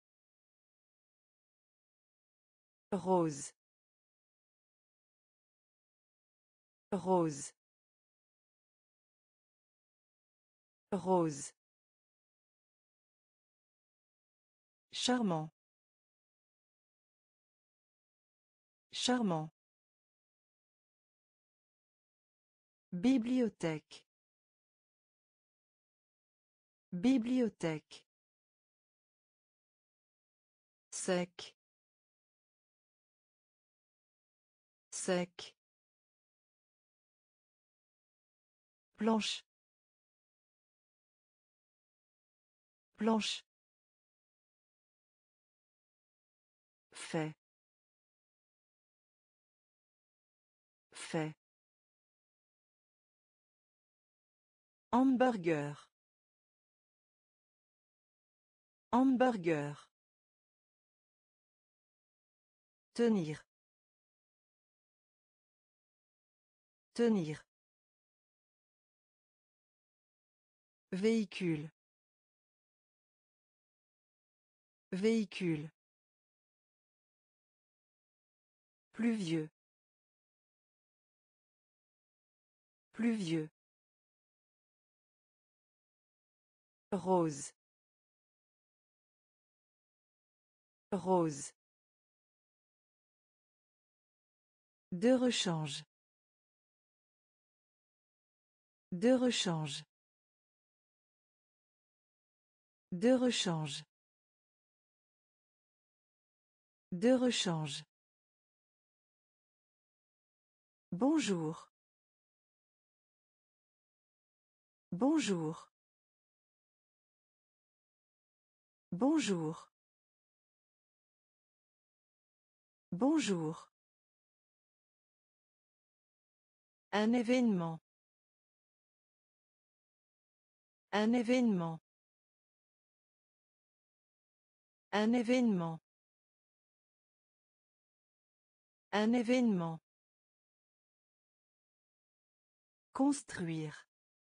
Rose. Rose. Rose. Charmant. Charmant. Bibliothèque. Bibliothèque. Sec. Sec. Planche. Planche. Fait. Fait. Hamburger. Hamburger. Tenir. Tenir. Véhicule. Véhicule. Pluvieux. Pluvieux. Rose. Rose. De rechange. De rechange. De rechange. De rechange. Bonjour. Bonjour. Bonjour. Bonjour. Un événement. Un événement. Un événement. Un événement. Construire.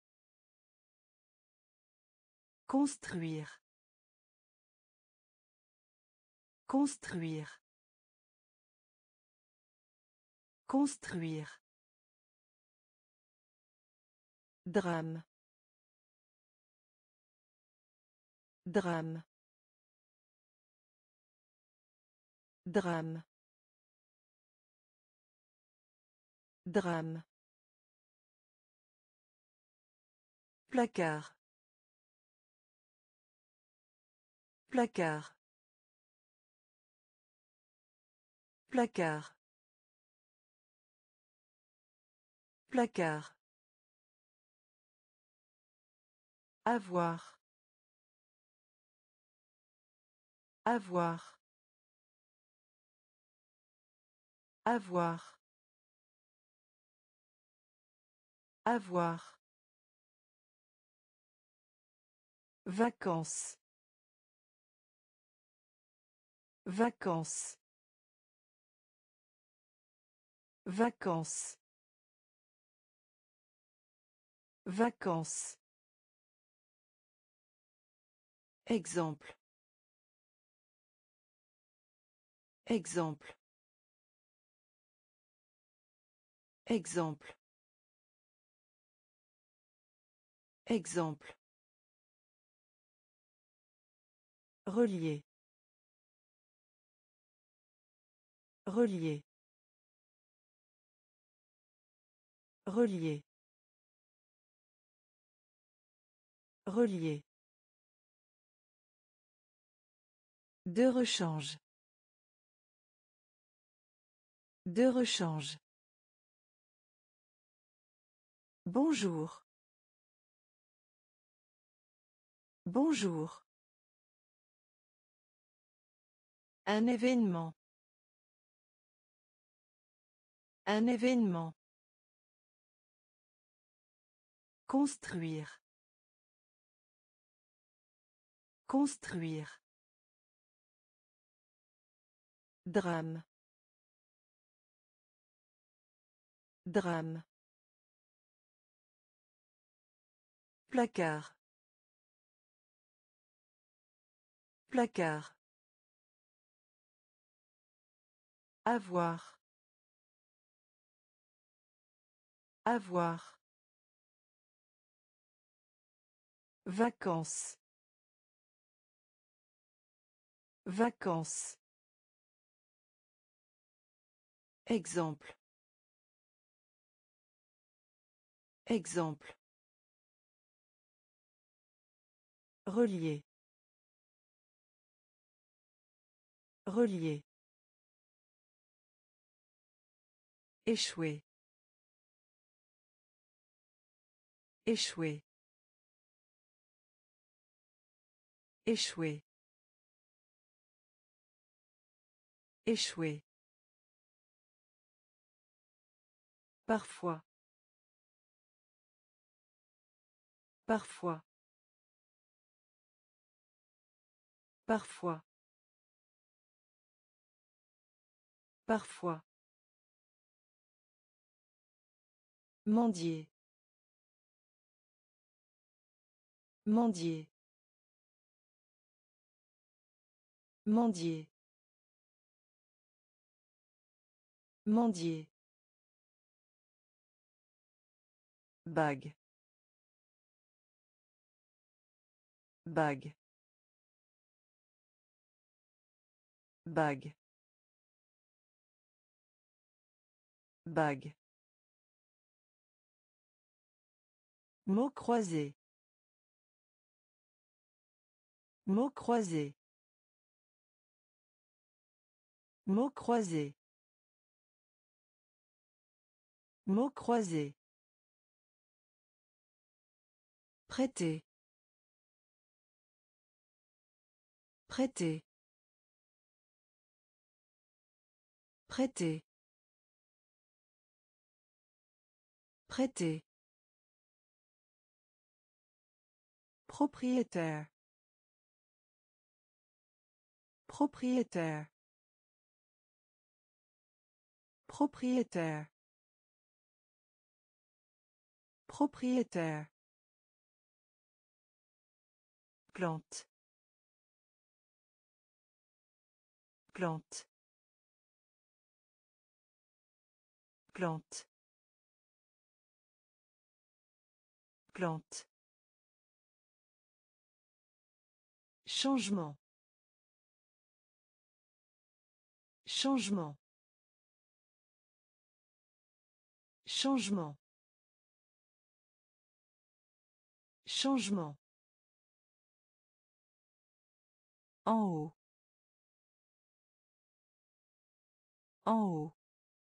Construire. Construire. Construire. Drame. Drame. Drame. Drame. Placard. Placard. Placard. Placard. Avoir. Avoir. Avoir. Avoir. Vacances. Vacances. Vacances. Vacances. Exemple. Exemple. Exemple. Exemple. Relier. Relier. Relier. Relier. De rechange. De rechange. Bonjour. Bonjour. Un événement. Un événement. Construire. Construire. Drame. Drame. Placard. Placard. Avoir. Avoir. Vacances. Vacances. Exemple. Exemple. Relier. Relier. Échouer. Échouer. Échouer. Échouer. Parfois. Parfois. Parfois. Parfois. Mendier. Mendier. Mendier. Mendier. Bague. Bague. Bague. Bague. Mots croisés. Mots croisés. Mots croisés. Mots croisés. Prêter. Prêter. Prêter. Prêter. Propriétaire. Propriétaire. Propriétaire. Propriétaire. Plante. Plante. Plante. Plante. Changement. Changement. Changement. Changement. En haut. En haut.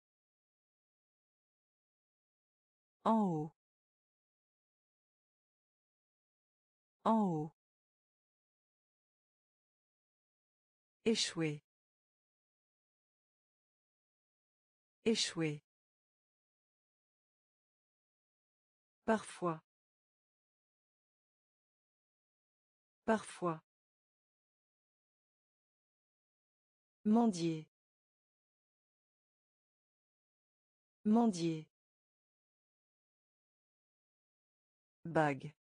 En haut. En haut. Échouer. Échouer. Parfois. Parfois. Mendier. Mendier. Bague.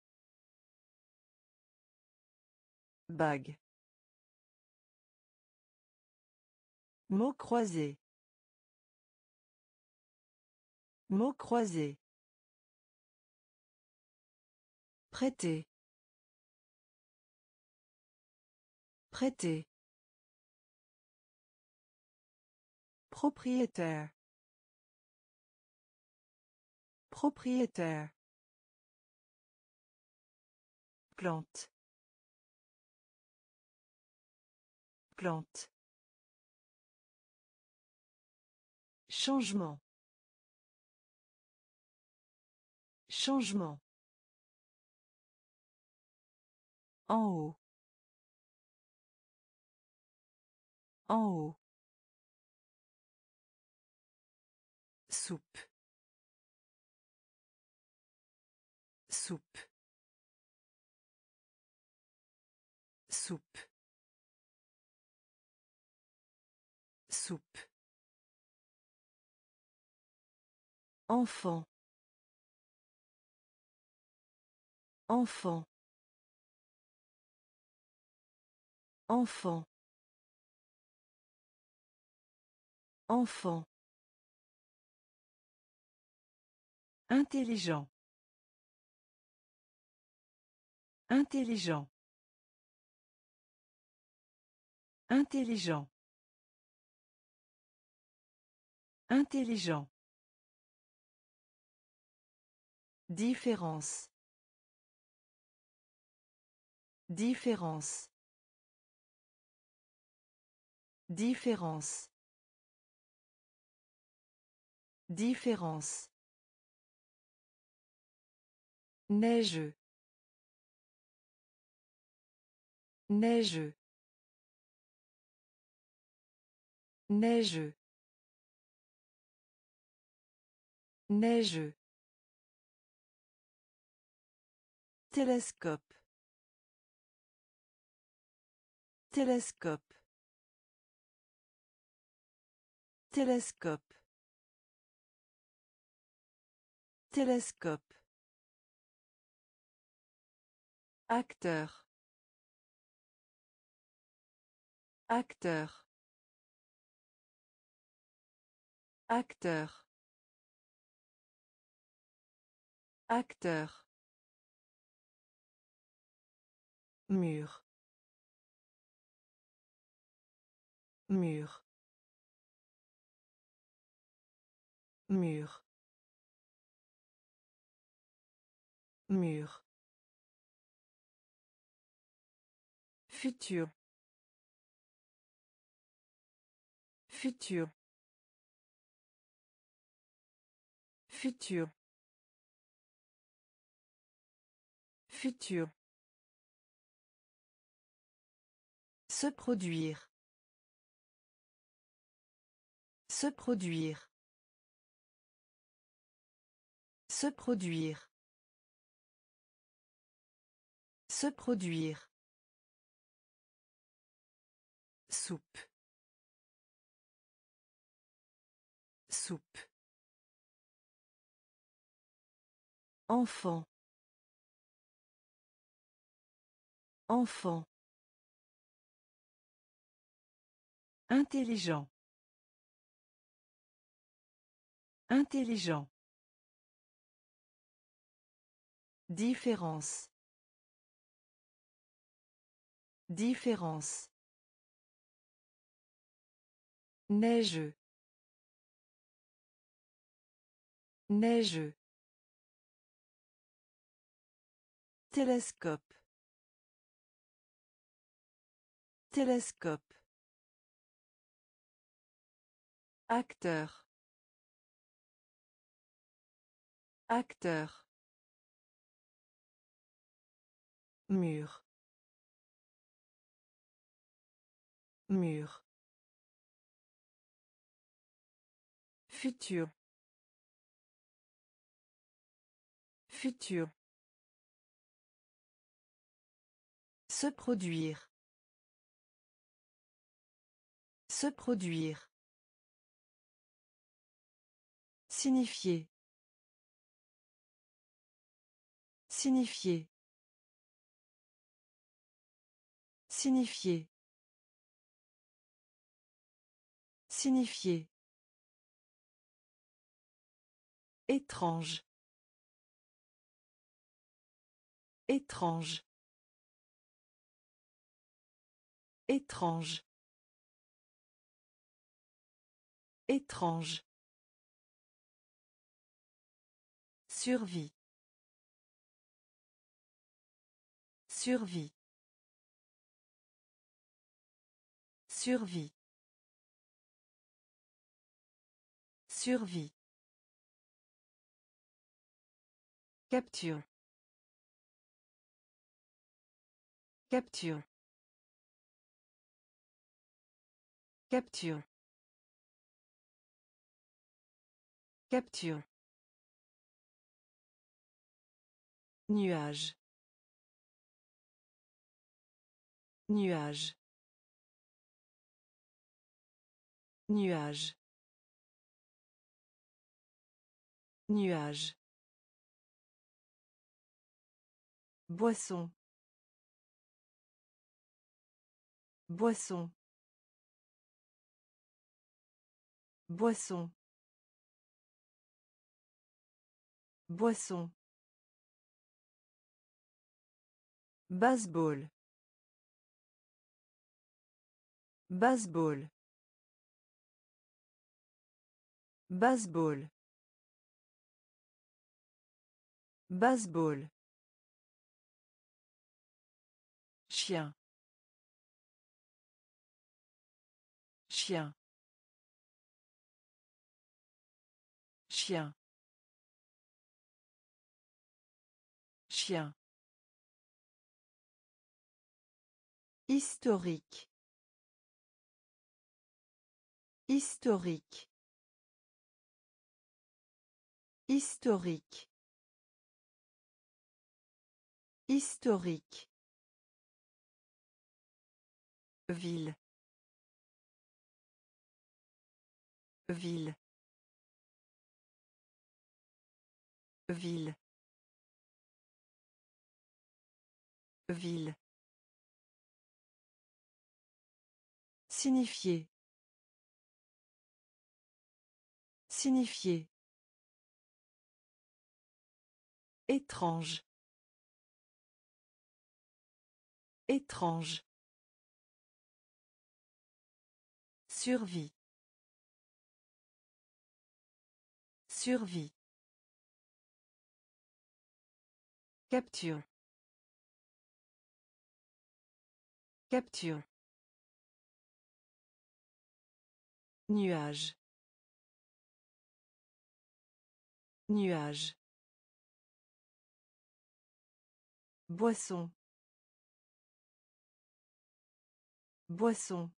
Bague. Mots croisés. Mots croisés. Prêter. Prêter. Propriétaire. Propriétaire. Plante. Plante. Changement. Changement. En haut. En haut. Soupe. Soupe. Soupe. Soupe. Enfant. Enfant. Enfant. Enfant. Intelligent. Intelligent. Intelligent. Intelligent. Différence. Différence. Différence. Différence. Neigeux. Neigeux. Neigeux. Neigeux. Télescope. Télescope. Télescope. Télescope. Acteur. Acteur. Acteur. Acteur. Mur. Mur. Mur. Mur. Futur. Futur. Futur. Futur. Se produire. Se produire. Se produire. Se produire. Soupe. Soupe. Enfant. Enfant. Intelligent. Intelligent. Différence. Différence. Neigeux. Neigeux. Télescope. Télescope. Acteur. Acteur. Mur. Mur. Futur. Futur. Se produire. Se produire. Signifier. Signifier. Signifier. Signifier. Étrange. Étrange. Étrange. Étrange. Survie. Survie. Survie. Survie. Capture. Capture. Capture. Capture. Nuage. Nuage. Nuage. Nuage. Boisson. Boisson. Boisson. Boisson. Baseball. Baseball. Baseball. Baseball. Chien. Chien. Chien. Chien. Historique. Historique. Historique. Historique. Ville. Ville. Ville. Ville. Signifier. Signifier. Étrange. Étrange. Survie. Survie. Capture. Capture. Nuage. Nuage. Boisson. Boisson.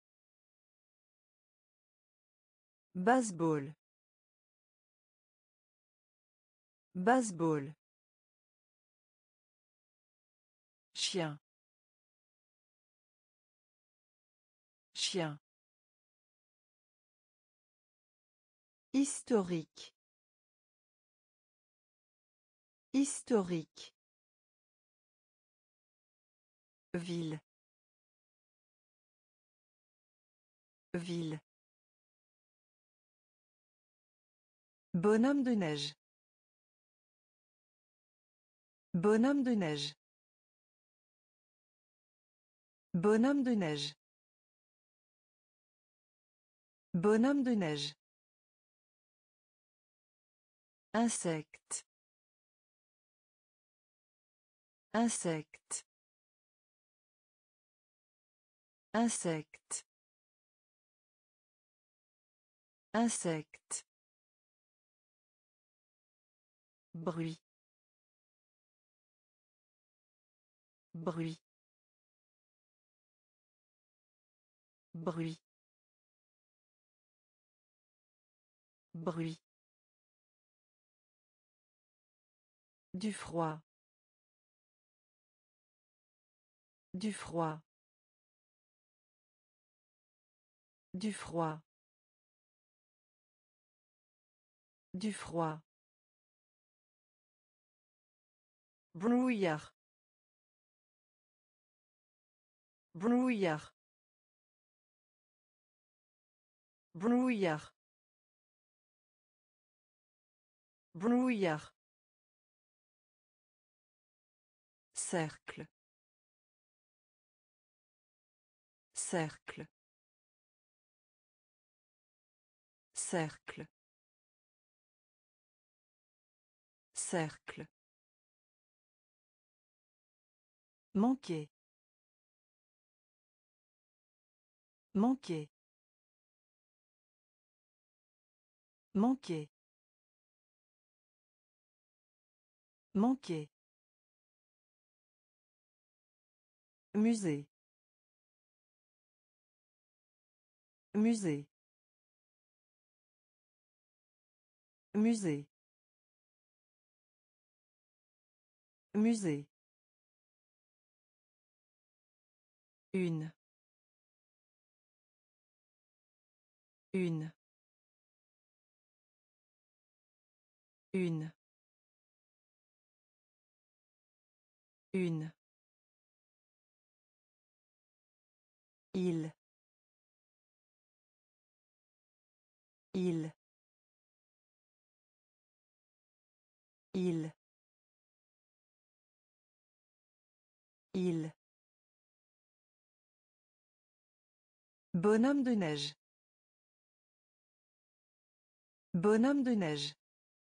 Baseball. Baseball. Chien. Chien. Historique. Historique. Ville. Ville. Bonhomme de neige. Bonhomme de neige. Bonhomme de neige. Bonhomme de neige. Insecte. Insecte. Insecte. Insecte. Bruit. Bruit. Bruit. Bruit. Du froid. Du froid. Du froid. Du froid. Brouillard. Brouillard. Brouillard. Brouillard. Cercle. Cercle. Cercle. Cercle. Manquer. Manquer. Manquer. Manquer. Musée. Musée. Musée. Musée. Une. Une. Une. Une. Il. Il. Il. Il. Bonhomme de neige. Bonhomme de neige.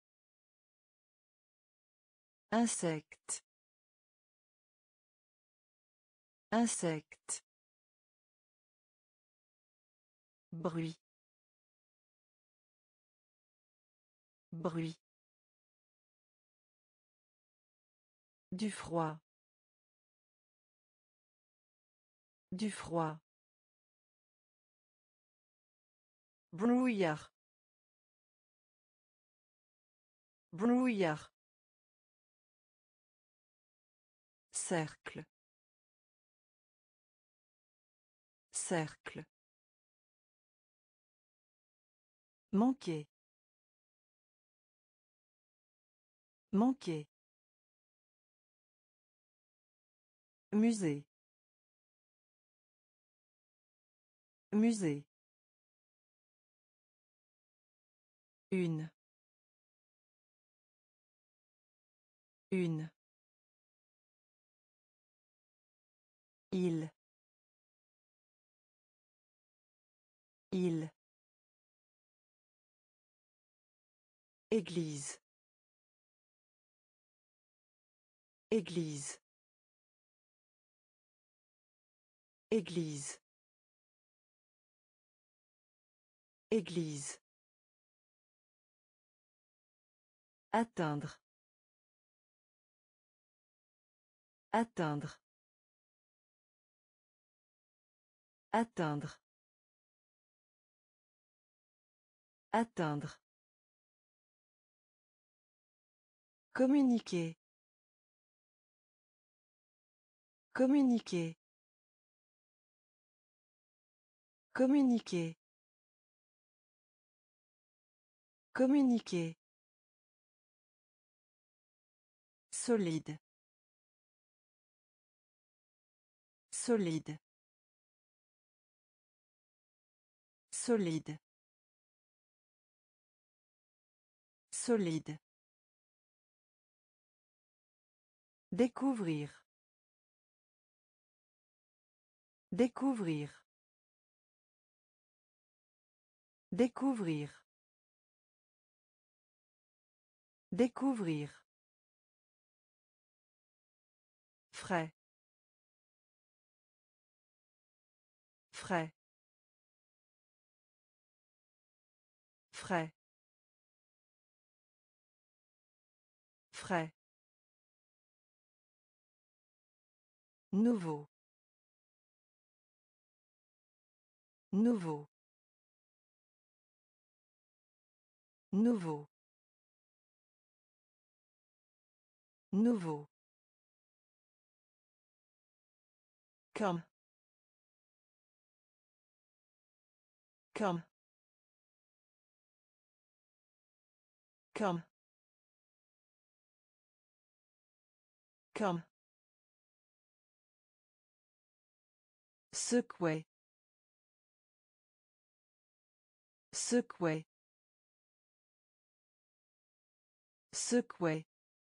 Insecte. Insecte. Bruit. Bruit. Du froid. Du froid. Brouillard. Brouillard. Cercle. Cercle. Manquer. Manquer. Musée. Musée. Une. Une. Il. Il. Église. Église. Église. Église. Atteindre. Atteindre. Atteindre. Atteindre. Communiquer. Communiquer. Communiquer. Communiquer. Solide. Solide. Solide. Solide. Découvrir. Découvrir. Découvrir. Découvrir. Frais. Frais. Frais. Frais. Nouveau. Nouveau. Nouveau. Nouveau. Comme. Comme. Comme. Comme. Secouer. Secouer. Secouer.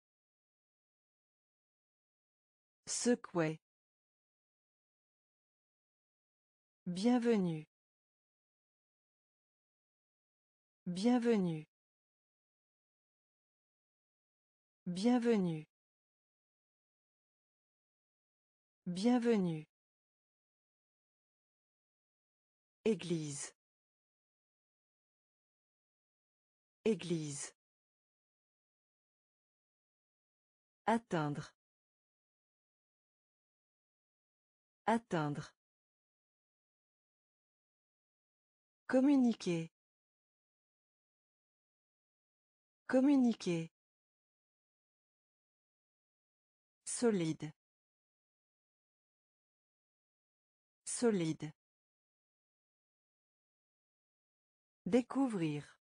Secouer. Bienvenue. Bienvenue. Bienvenue. Bienvenue. Église. Église. Atteindre. Atteindre. Communiquer. Communiquer. Solide. Solide. Découvrir.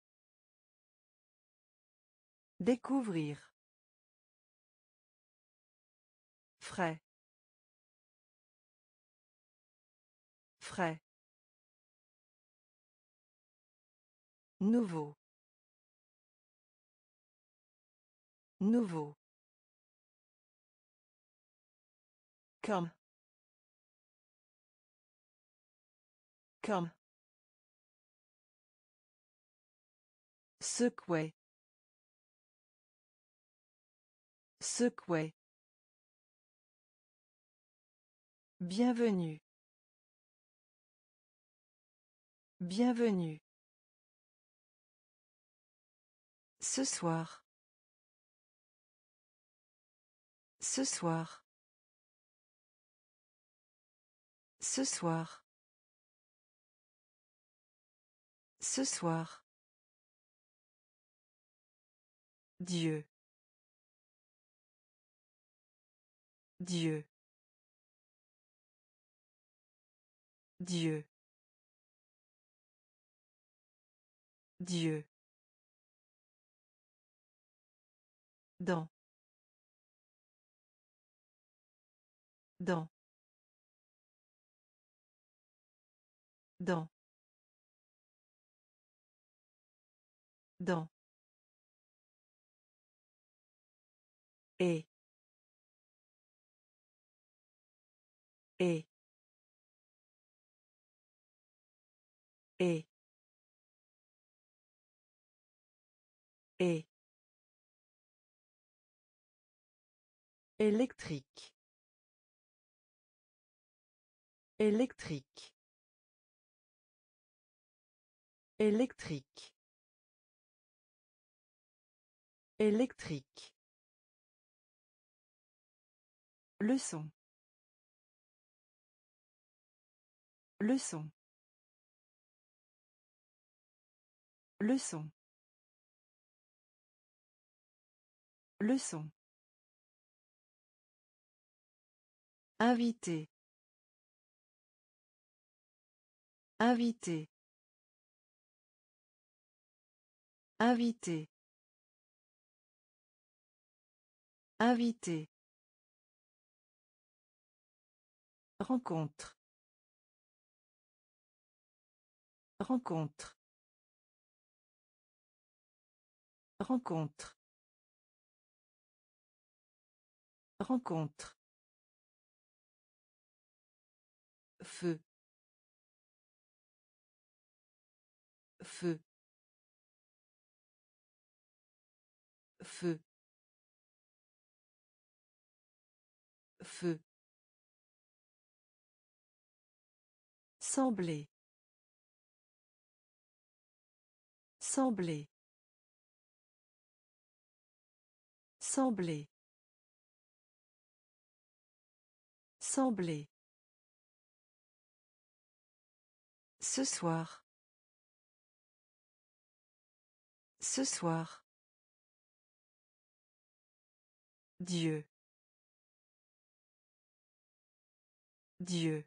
Découvrir. Frais. Frais. Nouveau. Nouveau. Comme. Comme. Secouer. Secouer. Bienvenue. Bienvenue. Ce soir. Ce soir. Ce soir. Ce soir. Dieu. Dieu. Dieu. Dieu. Dans. Dans. Dans. Dans. Et. Et. Et. Et. Électrique. Électrique. Électrique. Électrique. Leçon. Leçon. Leçon. Leçon. Invité. Invité. Invité. Invité. Rencontre. Rencontre. Rencontre. Rencontre. Feu. Feu. Feu. Feu. Sembler. Sembler. Sembler. Sembler. Ce soir. Ce soir. Dieu. Dieu.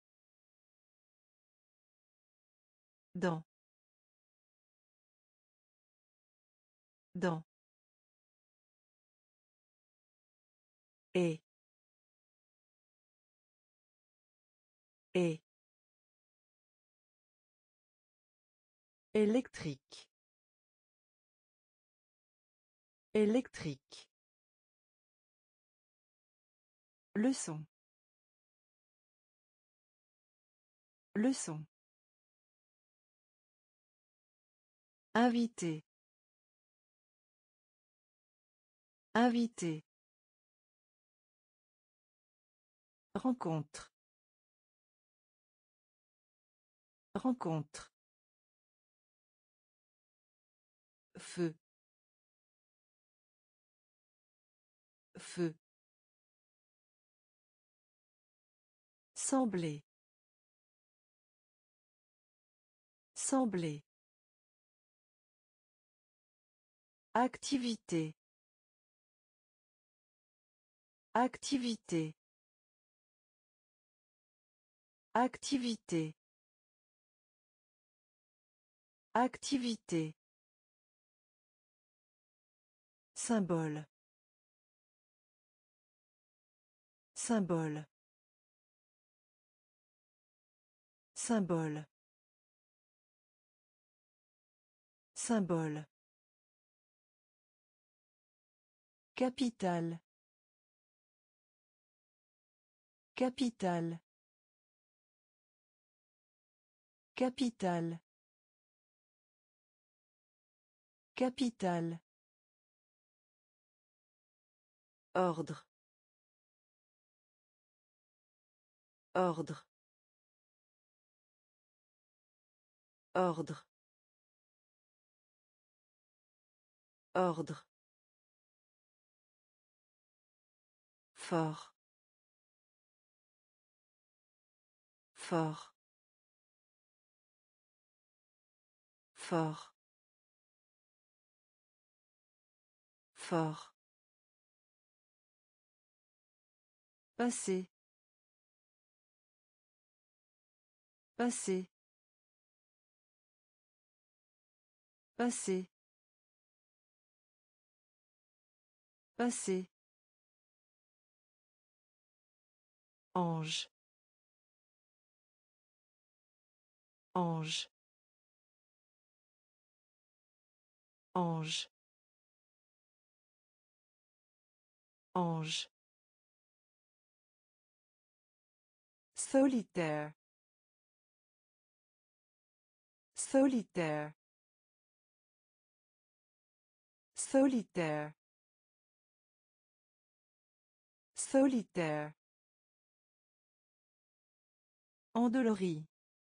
Dans. Dans. Et. Et. Électrique. Électrique. Leçon. Leçon. Invité. Invité. Rencontre. Rencontre. Feu. Feu. Sembler. Sembler. Activité. Activité. Activité. Activité. Symbole. Symbole. Symbole. Symbole. Capitale. Capitale. Capitale. Capitale. Ordre. Ordre. Ordre. Ordre. Fort. Fort. Fort. Fort. Passé. Passé. Passé. Passé. Ange. Ange. Ange. Ange. Solitaire. Solitaire. Solitaire. Solitaire. Endolori.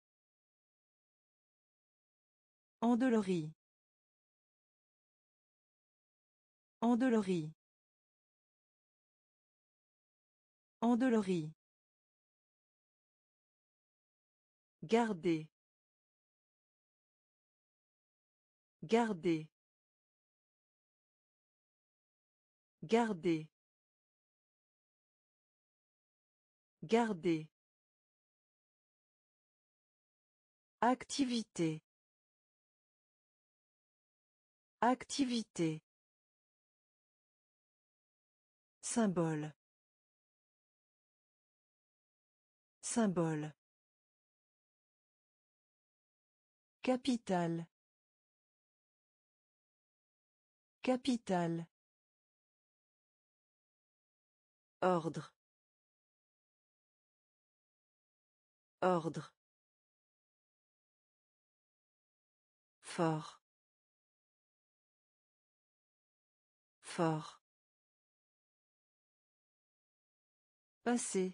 Endolori. Endolori. Endolori. Garder. Garder. Garder. Garder. Activité. Activité. Symbole. Symbole. Capitale. Capitale. Ordre. Ordre. Fort. Fort. Passé.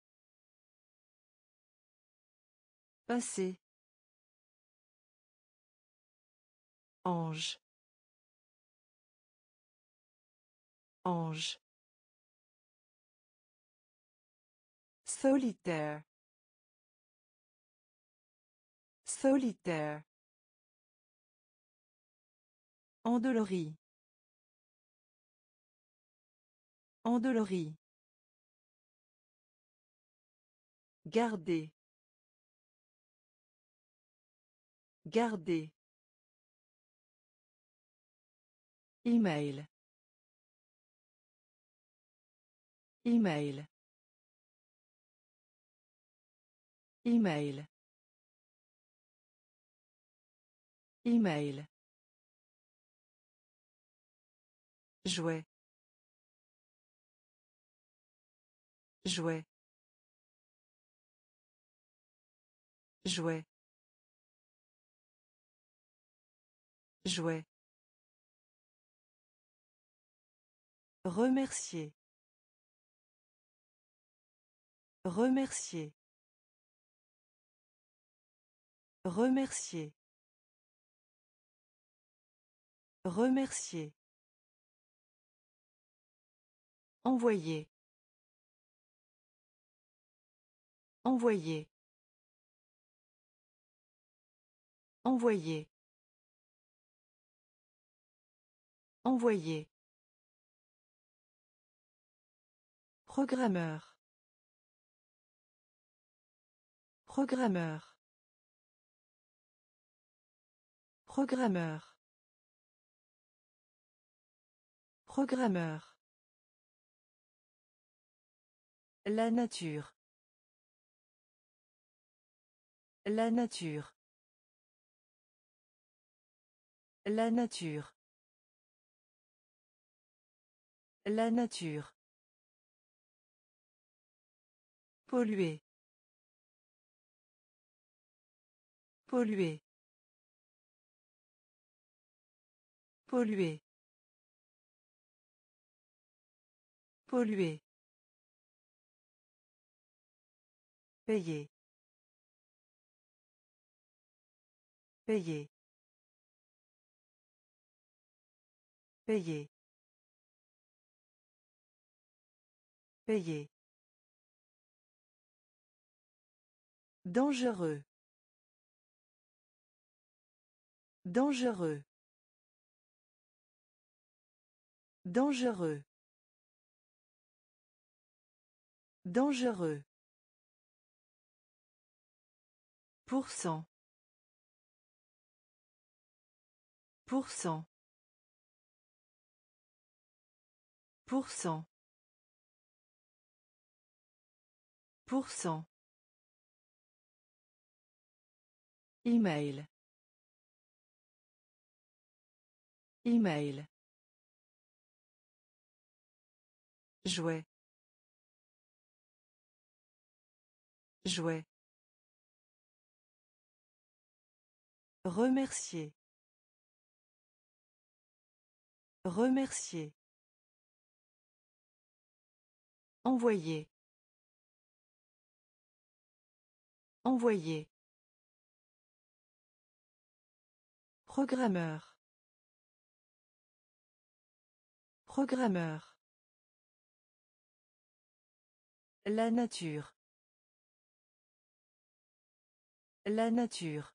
Passé. Ange. Ange. Solitaire. Solitaire. Endolori. Endolori. Garder. Garder. Email. Email. Email. Email. Jouet. Jouet. Jouet. Jouet. Remercier. Remercier. Remercier. Remercier. Envoyer. Envoyer. Envoyer. Envoyer. Programmeur. Programmeur. Programmeur. Programmeur. La nature. La nature. La nature. La nature. Polluer. Polluer. Polluer. Polluer. Payer. Payer. Payer. Payer. Dangereux. Dangereux. Dangereux. Dangereux. Pourcent. Pourcent. Pourcent. Pourcent. Email. Email. Jouet. Jouet. Remercier. Remercier. Envoyer. Envoyer. Programmeur. Programmeur. La nature. La nature.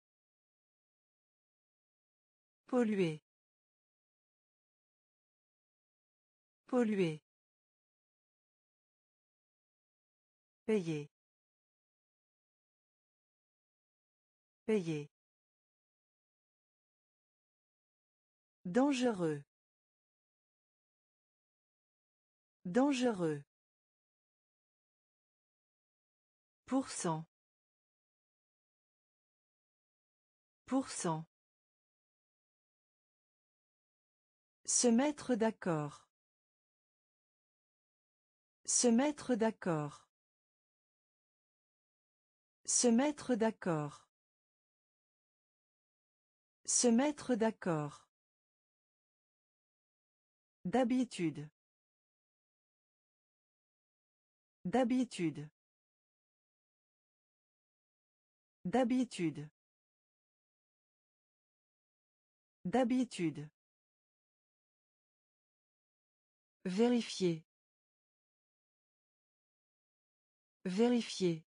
Polluer. Polluer. Payer. Payer. Dangereux. Dangereux. Pourcent. Pourcent. Se mettre d'accord. Se mettre d'accord. Se mettre d'accord. Se mettre d'accord. D'habitude. D'habitude. D'habitude. D'habitude. Vérifier. Vérifier.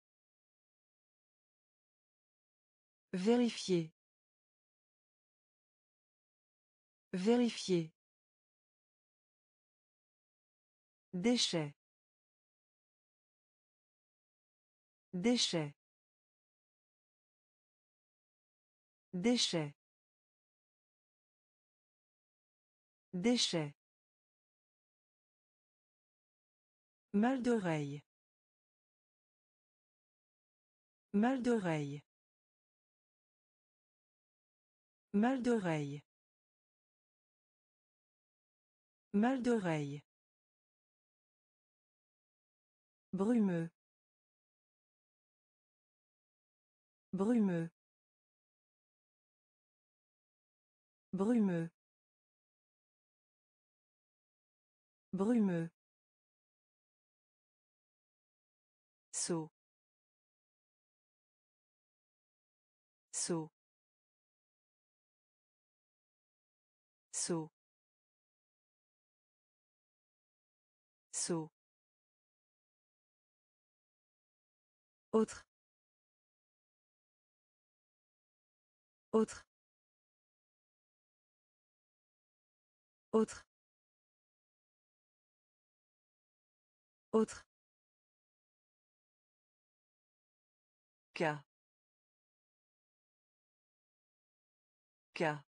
Vérifier. Vérifier. Déchets. Déchets. Déchets. Déchets. Mal d'oreille. Mal d'oreille. Mal d'oreille. Mal d'oreille. Brumeux. Brumeux. Brumeux. Brumeux. Saut. Saut. Saut. Saut. Autre. Autre. Autre. Autre. Cas. Cas.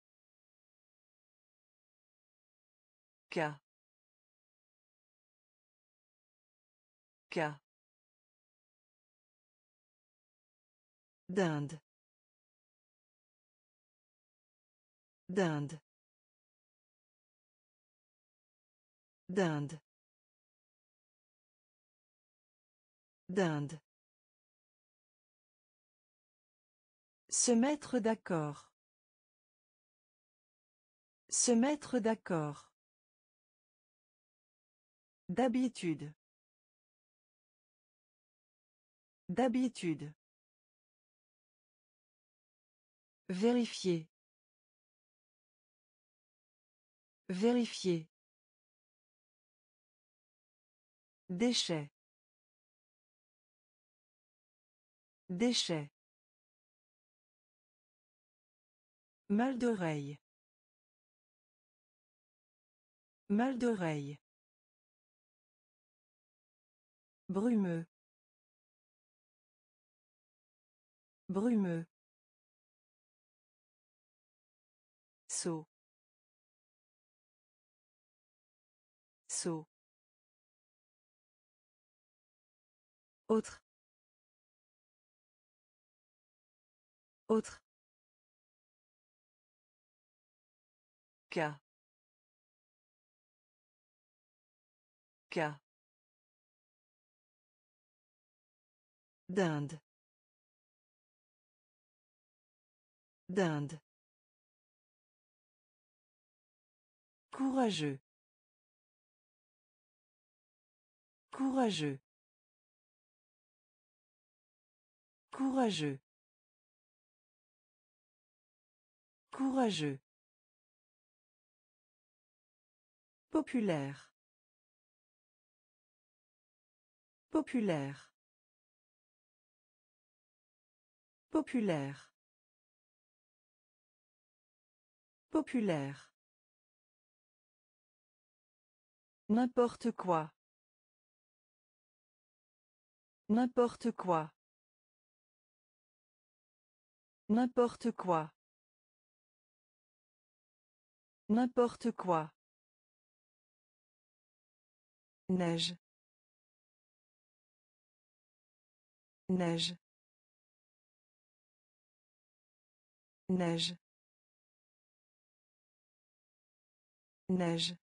Cas. Cas. D'Inde. D'Inde. D'Inde. D'Inde. Se mettre d'accord. Se mettre d'accord. D'habitude. D'habitude. Vérifier. Vérifier. Déchets. Déchets. Mal d'oreille. Mal d'oreille. Brumeux. Brumeux. Saut. Saut. Autre. Autre. Cas. Cas. D'Inde. D'Inde. Courageux. Courageux. Courageux. Courageux. Populaire. Populaire. Populaire. Populaire. N'importe quoi. N'importe quoi. N'importe quoi. N'importe quoi. Neige. Neige. Neige. Neige.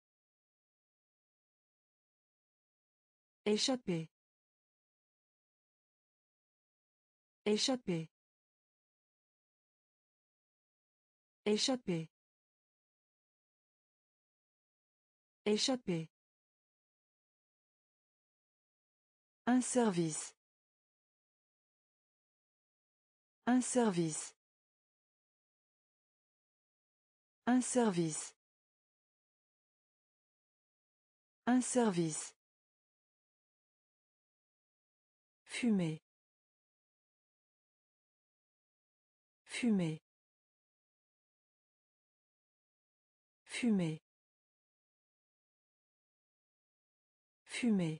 Échapper. Échapper. Échapper. Échapper. Un service. Un service. Un service. Un service. Fumer. Fumer. Fumer. Fumer.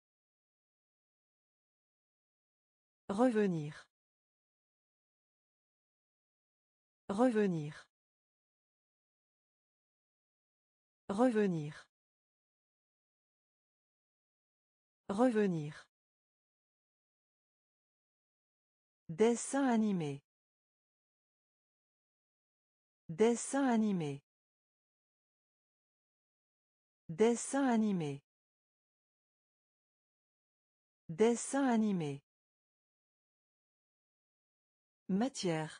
Revenir. Revenir. Revenir. Revenir. Dessin animé. Dessin animé. Dessin animé. Dessin animé. Matière.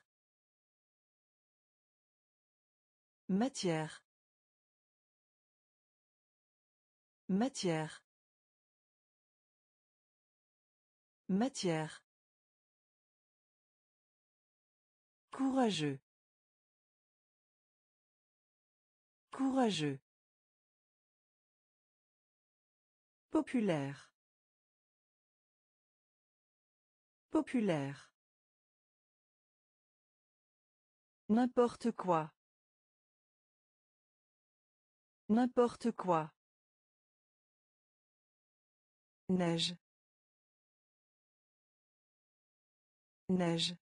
Matière. Matière. Matière. Courageux. Courageux. Populaire. Populaire. N'importe quoi. N'importe quoi. Neige. Neige.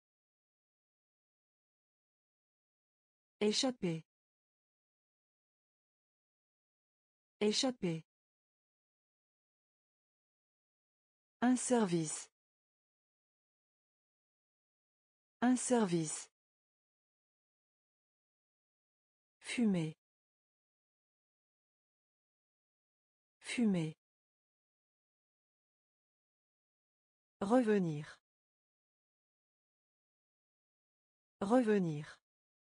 Échapper. Échapper. Un service. Un service. Fumer. Fumer. Revenir. Revenir.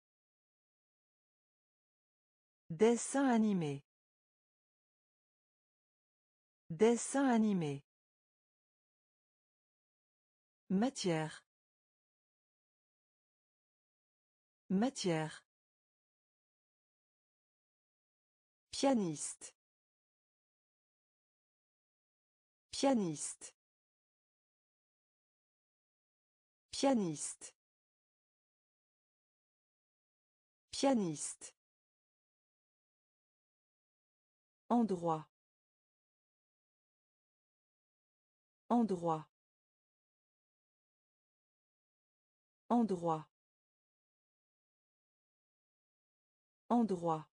Dessin animé. Dessin animé. Matière. Matière. Pianiste. Pianiste. Pianiste. Pianiste. Endroit. Endroit. Endroit. Endroit.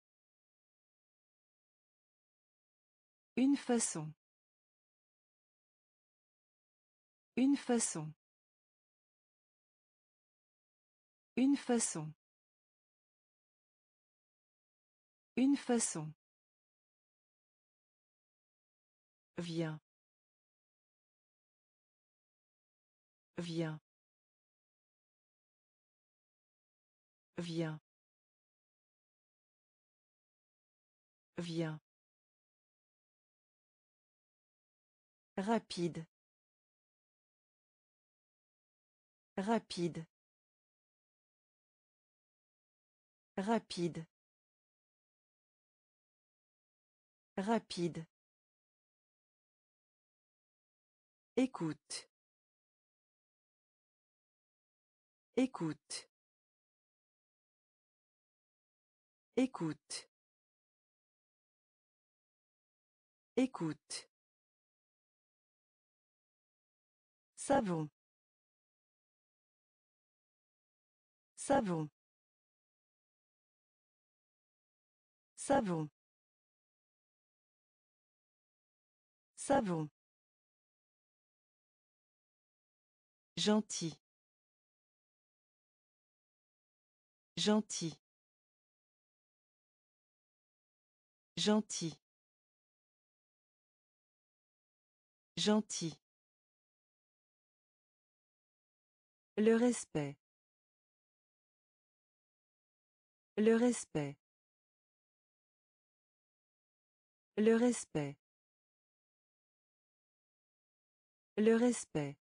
Une façon. Une façon. Une façon. Une façon. Viens. Viens. Viens. Viens. Rapide. Rapide. Rapide. Rapide. Écoute. Écoute. Écoute. Écoute. Savon. Savon. Savon. Savon. Gentil. Gentil. Gentil. Gentil. Le respect. Le respect. Le respect. Le respect.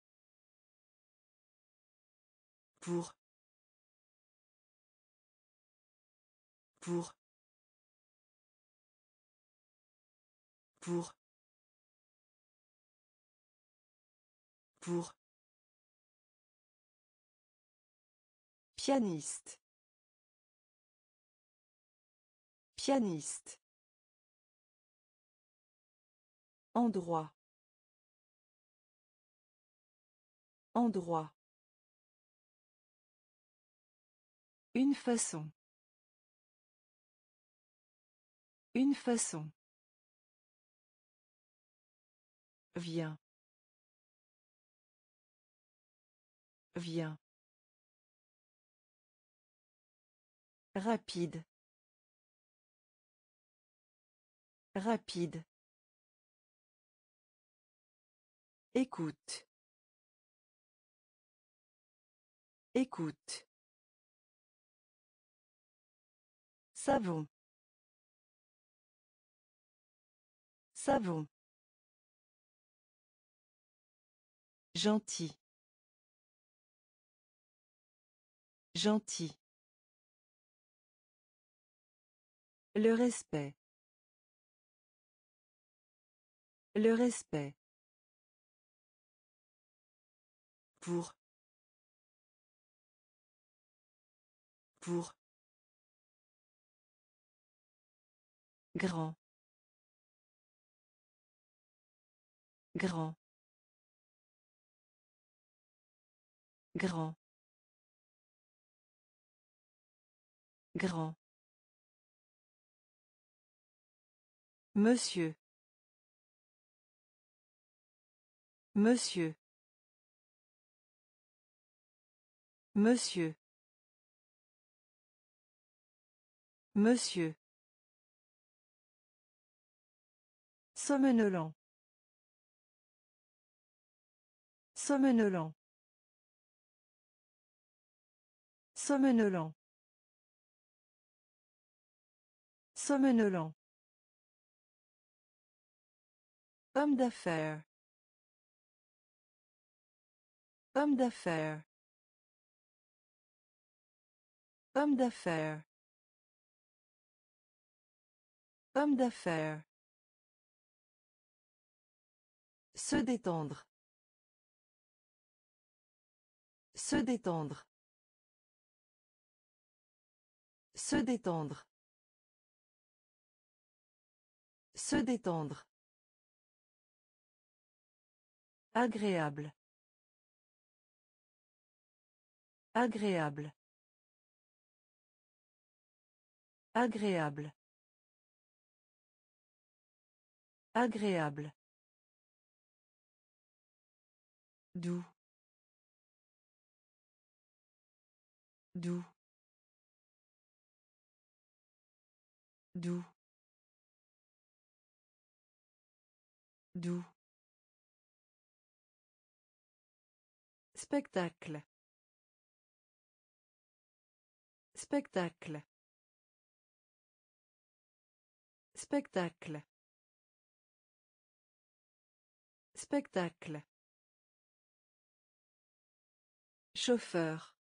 Pour. Pour. Pour. Pour. Pianiste. Pianiste. Endroit. Endroit. Une façon. Une façon. Viens. Viens. Rapide. Rapide. Écoute. Écoute. Savon. Savon. Gentil. Gentil. Le respect. Le respect. Pour. Pour. Grand. Grand. Grand. Grand. Monsieur. Monsieur. Monsieur. Monsieur. Somnolent. Somnolent. Somnolent. Somnolent. Homme d'affaires. Homme d'affaires. Homme d'affaires. Homme d'affaires. Se détendre. Se détendre. Se détendre. Se détendre. Agréable. Agréable. Agréable. Agréable. Doux. Doux. Doux. Doux. Spectacle. Spectacle. Spectacle. Spectacle. Chauffeur.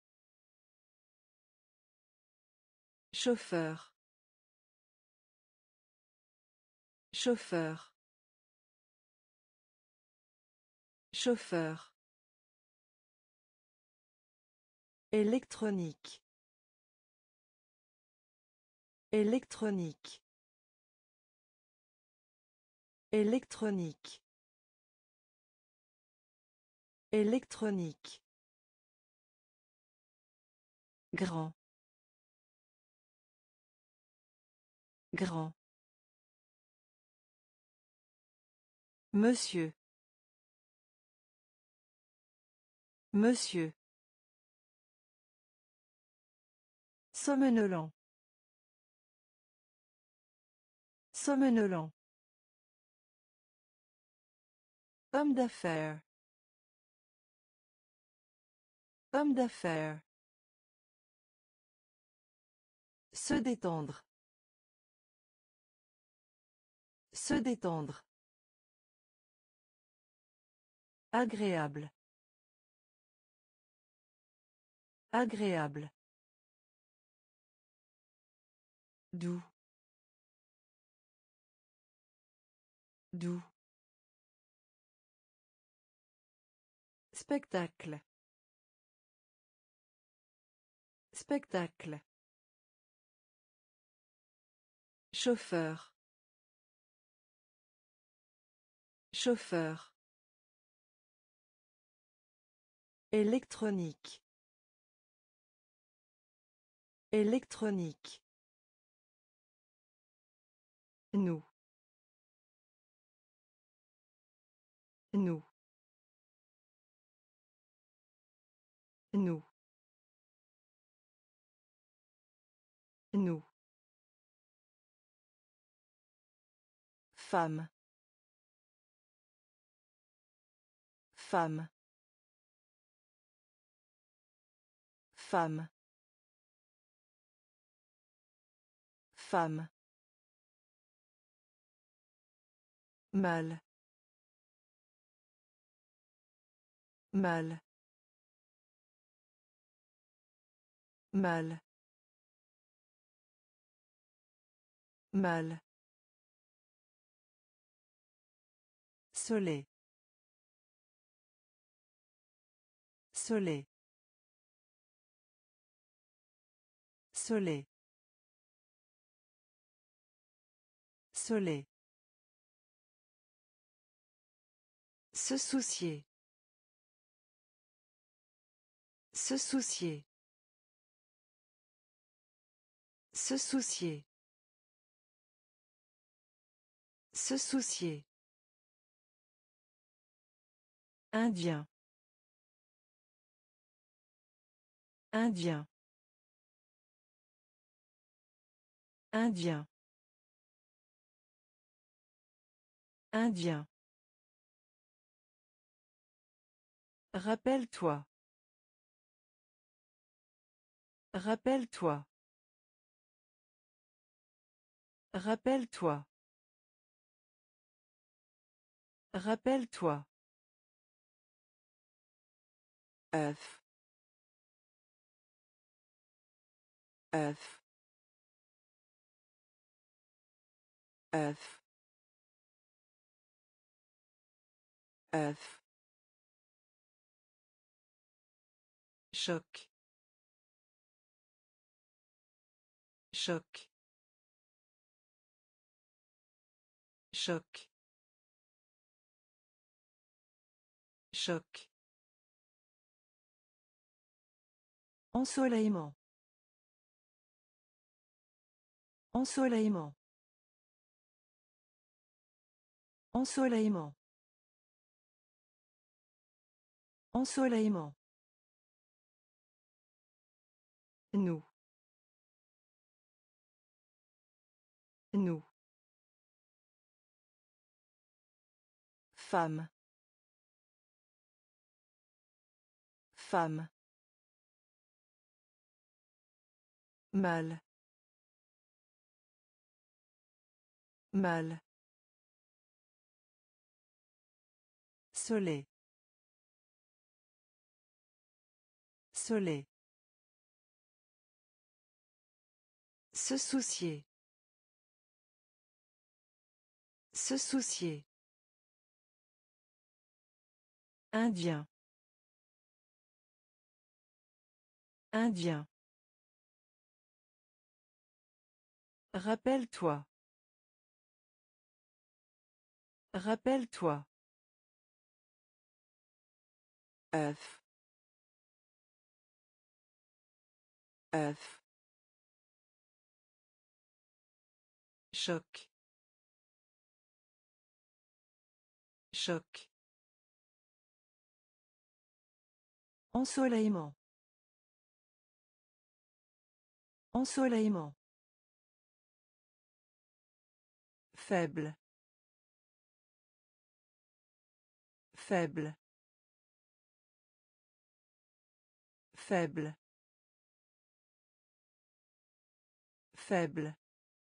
Chauffeur. Chauffeur. Chauffeur. Électronique. Électronique. Électronique. Électronique. Grand. Grand. Monsieur. Monsieur. Somnolent. Somnolent. Homme d'affaires. Homme d'affaires. Se détendre. Se détendre. Agréable. Agréable. Doux. Doux. Spectacle. Spectacle. Chauffeur. Chauffeur. Électronique. Électronique. Nous. Nous. Nous. Nous. Femme. Femme. Femme. Femme. Mal. Mal. Mal. Mal. Soleil. Soleil. Soleil. Soleil. Se soucier. Se soucier. Se soucier. Se soucier. Indien. Indien. Indien. Indien. Rappelle-toi. Rappelle-toi. Rappelle-toi. Rappelle-toi. œuf, œuf, œuf, œuf. Choc. Choc. Choc. Choc. Ensoleillement. Ensoleillement. Ensoleillement. Ensoleillement. Nous. Nous. Femme. Femme. Mal. Mal. Soleil. Soleil. Se soucier. Se soucier. Indien. Indien. Rappelle-toi. Rappelle-toi. œuf, œuf, choc, choc, ensoleillement, ensoleillement, faible, faible, faible, faible,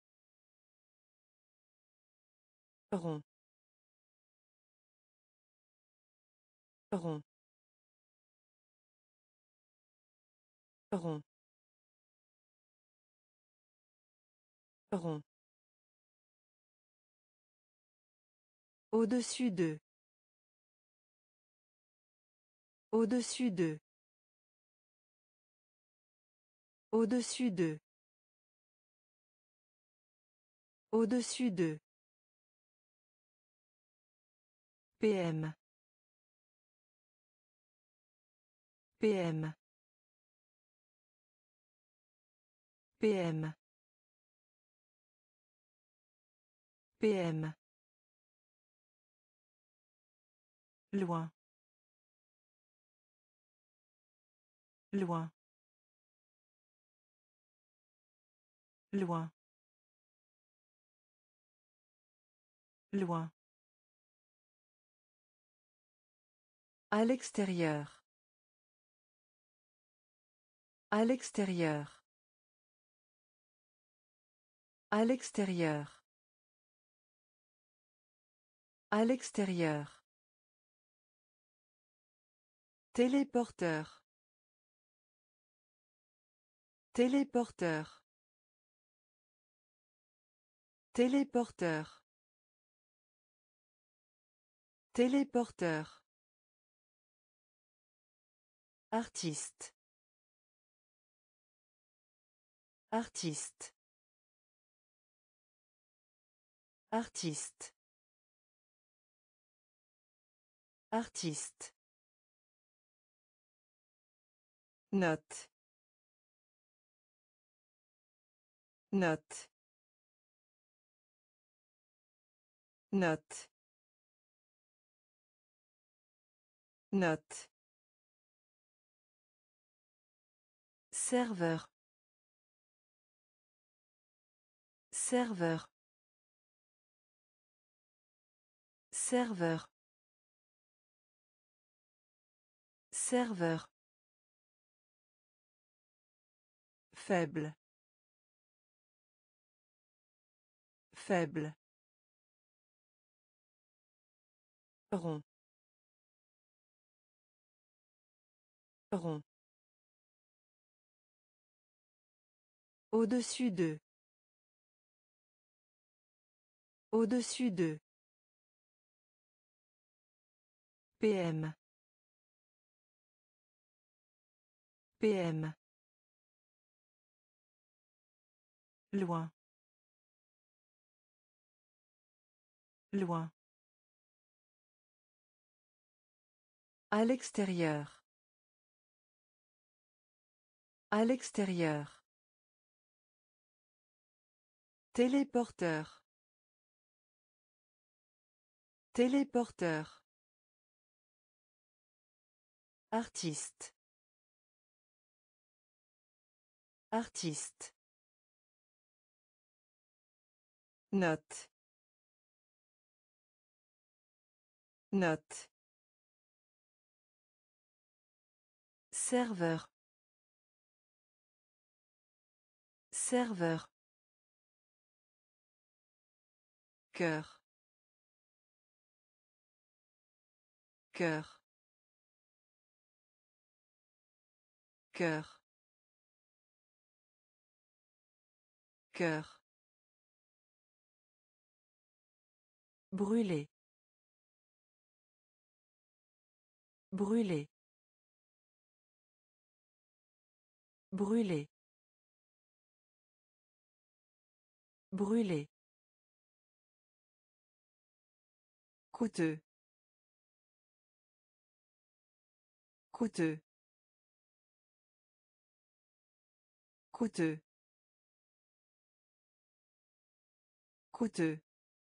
rond, rond, rond, rond, au-dessus d'eux, au-dessus d'eux, au-dessus d'eux, au-dessus d'eux, PM, PM, PM, PM, loin, loin, loin, loin, à l'extérieur, à l'extérieur, à l'extérieur, à l'extérieur, téléporteur, téléporteur, téléporteur, téléporteur, artiste, artiste, artiste, artiste, note, note, note, note, serveur, serveur, serveur, serveur, faible, faible, rond, rond, au-dessus d'eux, au-dessus d'eux, PM, PM, loin, loin, à l'extérieur, à l'extérieur, téléporteur, téléporteur, artiste, artiste, note, note, serveur, serveur, Cœur. Cœur. Cœur. Cœur. Brûler. Brûler. Brûler. Brûler. Coûteux. Coûteux. Coûteux. Coûteux.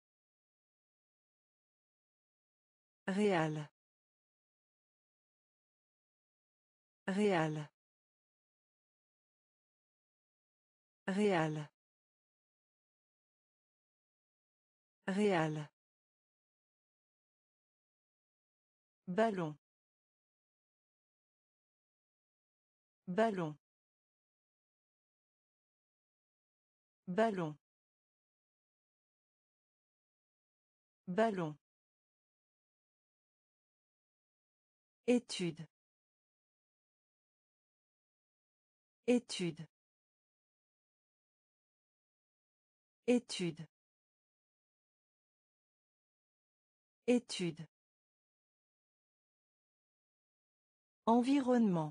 Réal. Réal. Réal. Réal. Ballon. Ballon. Ballon. Ballon. Étude. Étude. Étude. Étude. Environnement.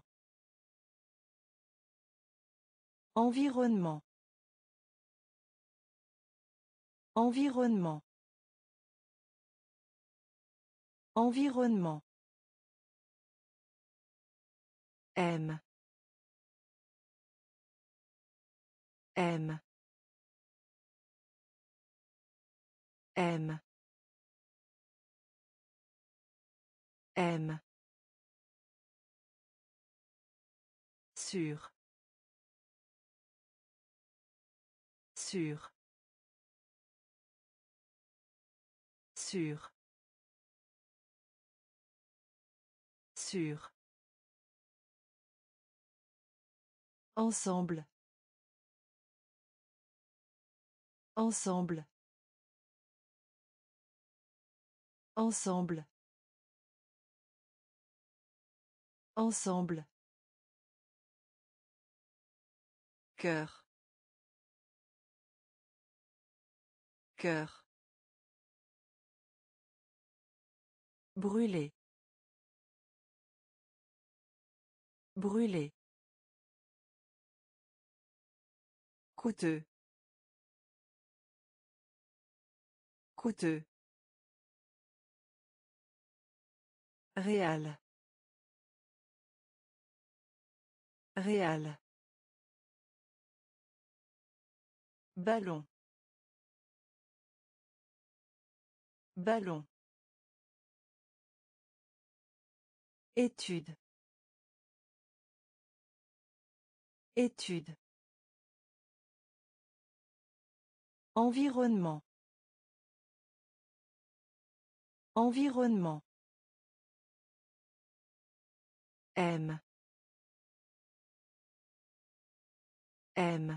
Environnement. Environnement. Environnement. M. M. M. M. Sûr. Sûr. Sûr. Sûr. Ensemble. Ensemble. Ensemble. Ensemble. Cœur. Cœur. Brûler. Brûler. Coûteux. Coûteux. Réal. Réal. Ballon. Ballon. Étude. Étude. Environnement. Environnement. M. M.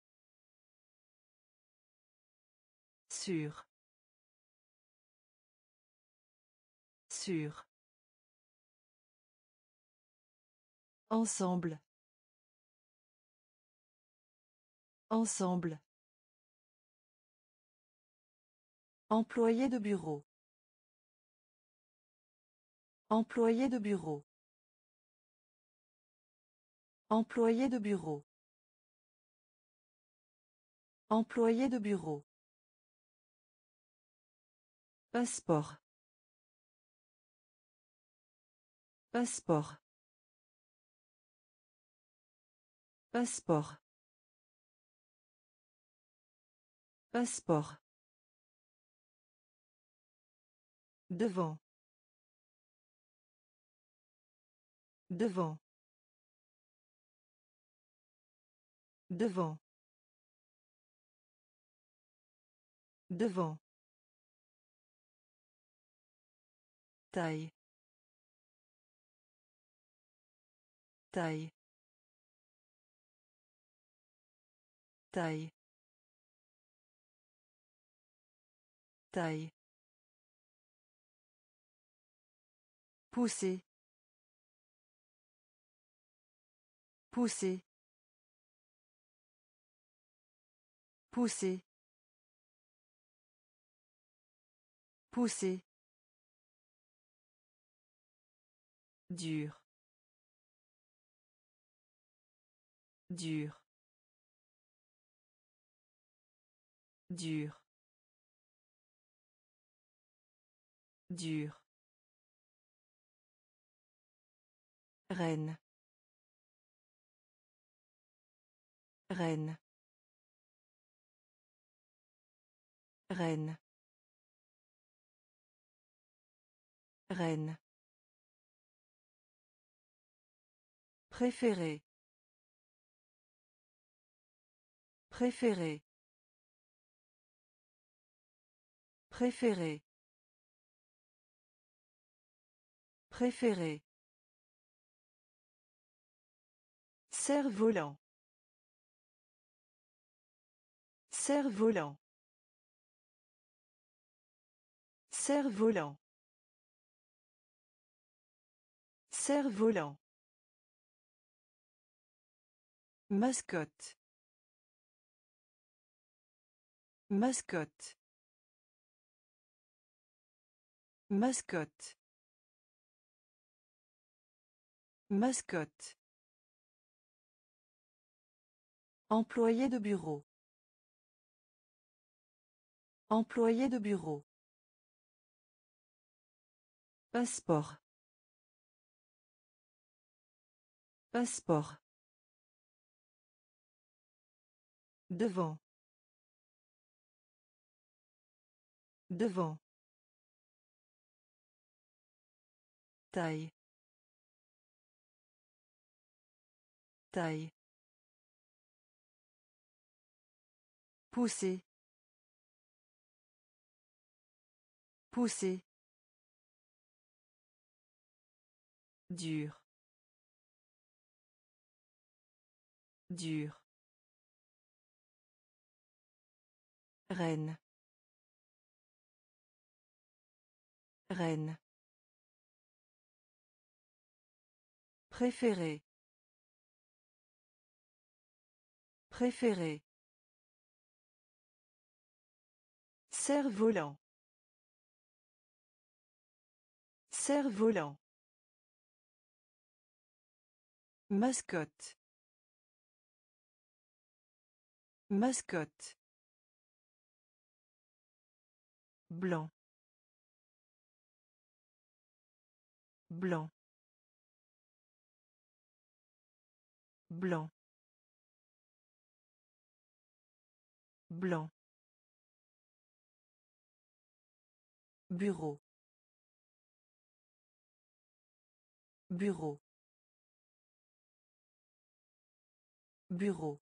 Sûr. Sûr. Ensemble. Ensemble. Employé de bureau. Employé de bureau. Employé de bureau. Employé de bureau. Passeport. Passeport. Passeport. Passeport. Devant. Devant. Devant. Devant. Taille. Taille. Taille. taille, pousser, pousser, pousser, pousser, dur, dur, dur, dur, reine, reine, reine, reine, préféré, préféré, préféré, préféré, cerf-volant, cerf-volant, cerf-volant, cerf-volant, mascotte, mascotte, mascotte, mascotte, employé de bureau, employé de bureau, passeport, passeport, devant, devant, taille, taille, pousser, pousser, dur, dur, reine, reine, préféré, préféré, cerf-volant, cerf-volant, mascotte, mascotte, blanc, blanc, blanc, blanc, bureau, bureau, bureau,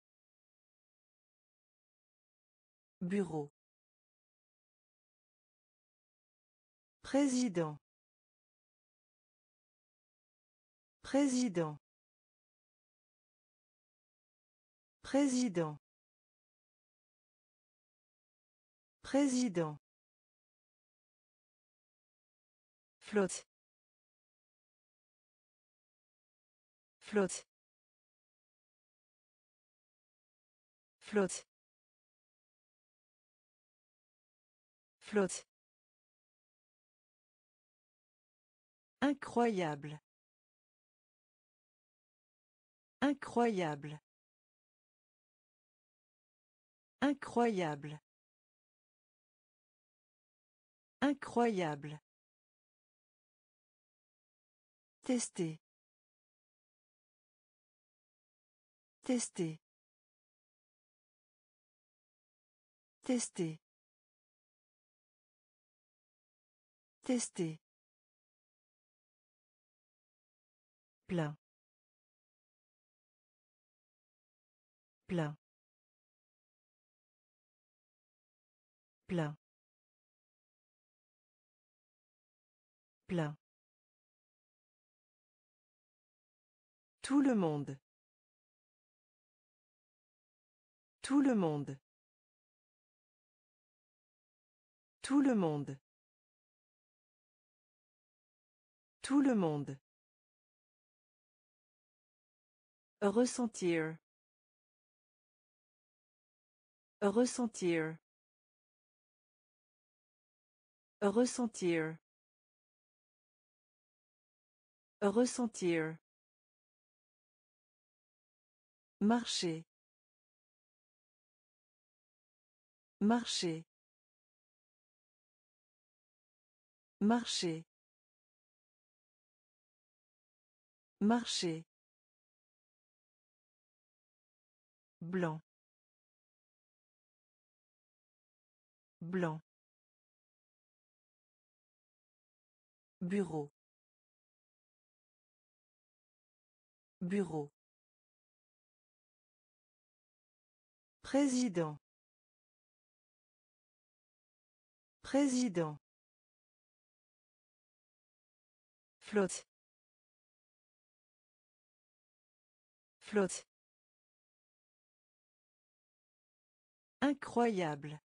bureau, président, président, président, président, flotte, flotte, flotte, flotte, incroyable, incroyable, incroyable, incroyable, tester, tester, tester, tester, plein, plein, plein, plein, tout le monde, tout le monde, Tout le monde. Tout le monde. Ressentir. Ressentir. Ressentir. Ressentir. Marcher. Marcher. Marcher. Marcher. Blanc. Blanc. Bureau. Bureau. Président. Président. Flotte. Flotte. Incroyable.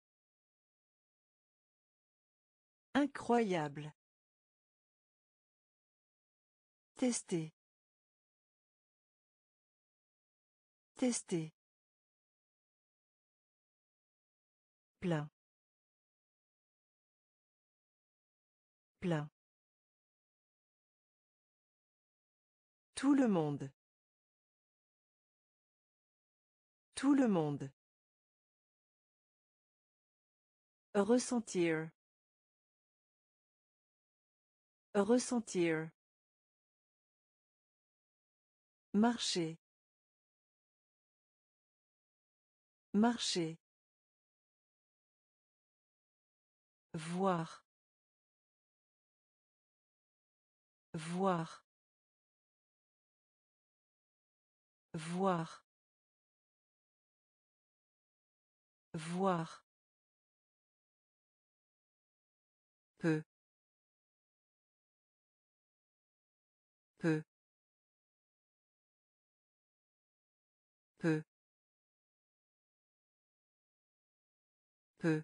Incroyable. Tester. Tester. Plein. Plein. Tout le monde. Tout le monde. Ressentir. Ressentir. Marcher. Marcher. Voir. Voir. Voir. Voir. Peu. Peu. Peu. Peu.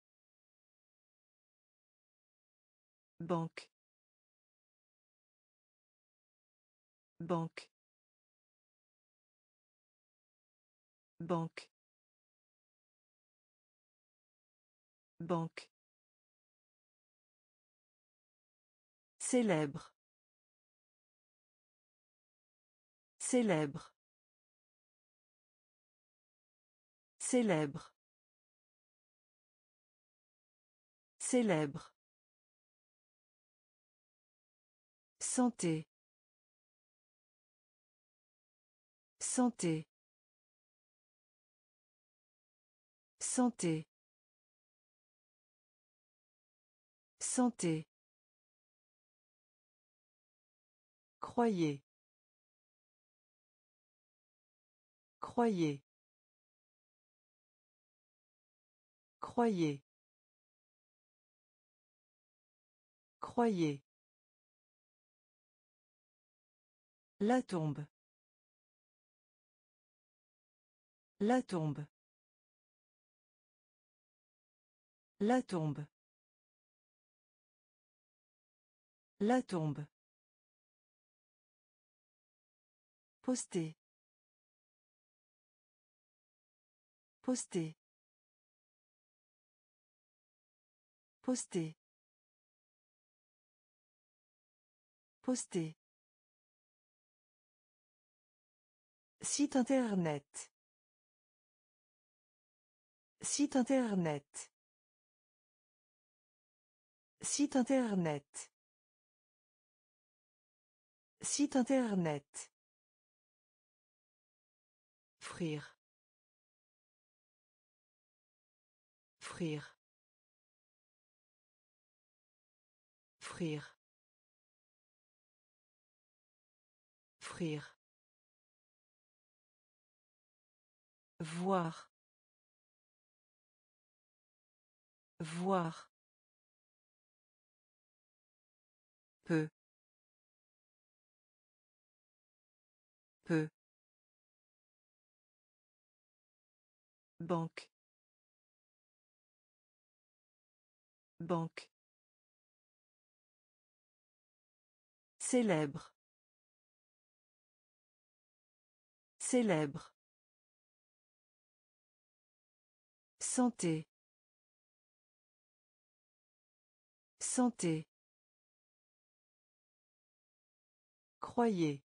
Banque. Banque. Banque. Banque. Célèbre. Célèbre. Célèbre. Célèbre. Santé. Santé. Santé. Santé. Croyez. Croyez. Croyez. Croyez. La tombe. La tombe. La tombe. La tombe. Poster. Poster. Poster. Poster. Site internet. Site internet. Site internet. Site internet. Frire. Frire. Frire. Frire. Voir. Voir. Peu. Peu. Banque. Banque. Célèbre. Célèbre. Santé. Santé. Croyez.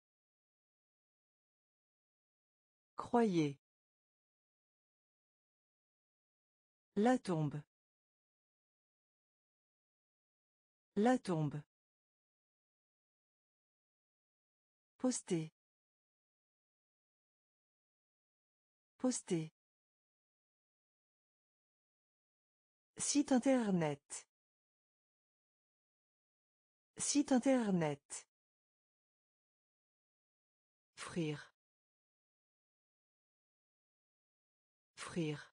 Croyez. La tombe. La tombe. Poster. Poster. Site internet. Site internet. Frire. Frire.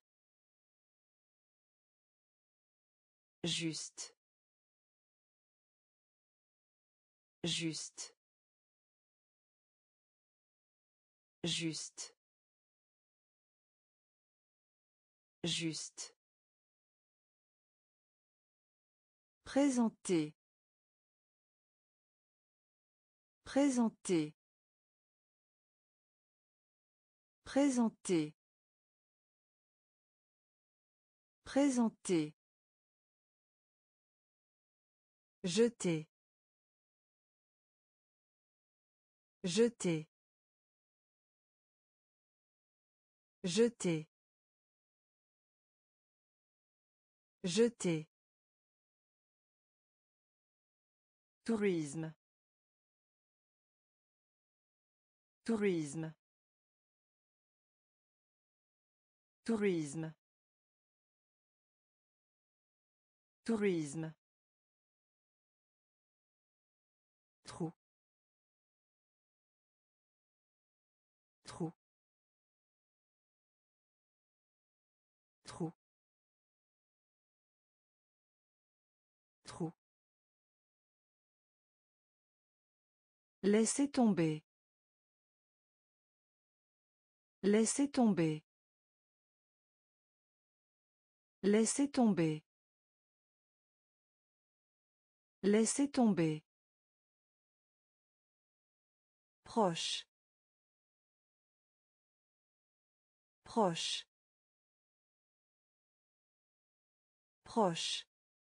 Juste. Juste. Juste. Juste. Présenter. Présenter. Présenter. Présenter. Jeter. Jeter. Jeter. Jeter. Tourisme. Tourisme. Tourisme. Tourisme. Trou. Trou. Trou. Trou. Laissez tomber. Laissez tomber. Laissez tomber. Laissez tomber. Proche. Proche. Proche.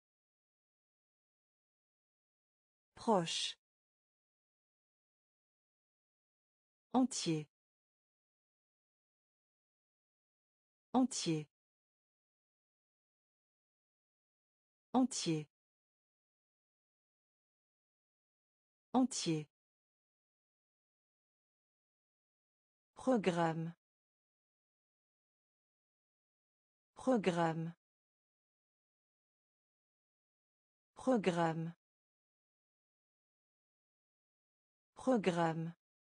Proche. Entier. Entier. Entier. Entier. Programme. Programme. Programme. Programme.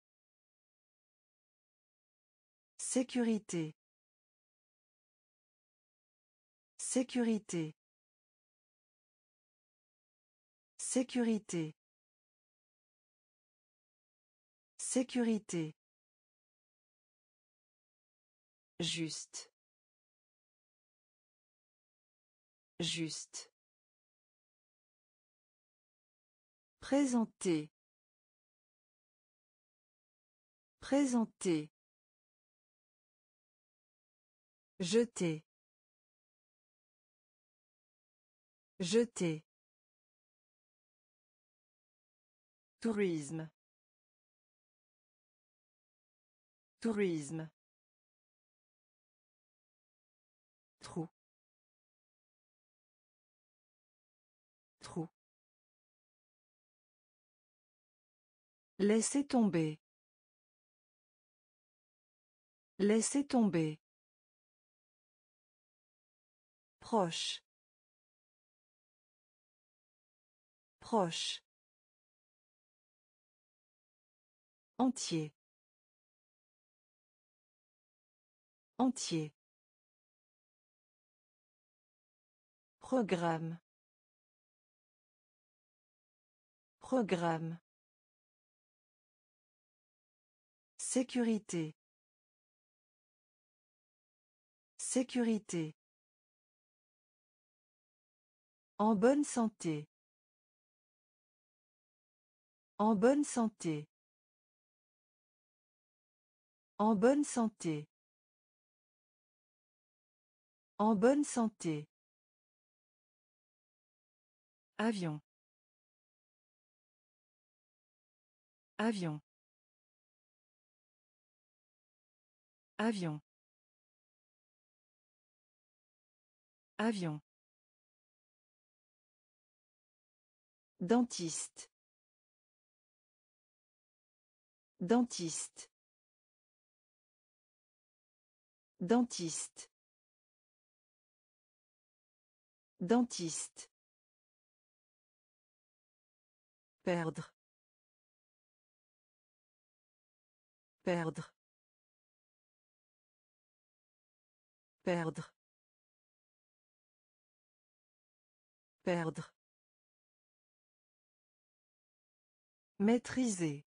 Sécurité. Sécurité. Sécurité. Sécurité. Juste. Juste. Présenter. Présenter. Jeter. Jeter. Tourisme. Tourisme. Trou. Trou. Laissez tomber. Laissez tomber. Proche. Proche. Entier. Entier. Programme. Programme. Sécurité. Sécurité. En bonne santé. En bonne santé. En bonne santé. En bonne santé. Avion. Avion. Avion. Avion. Dentiste. Dentiste. Dentiste. Dentiste. Perdre. Perdre. Perdre. Perdre. Maîtriser.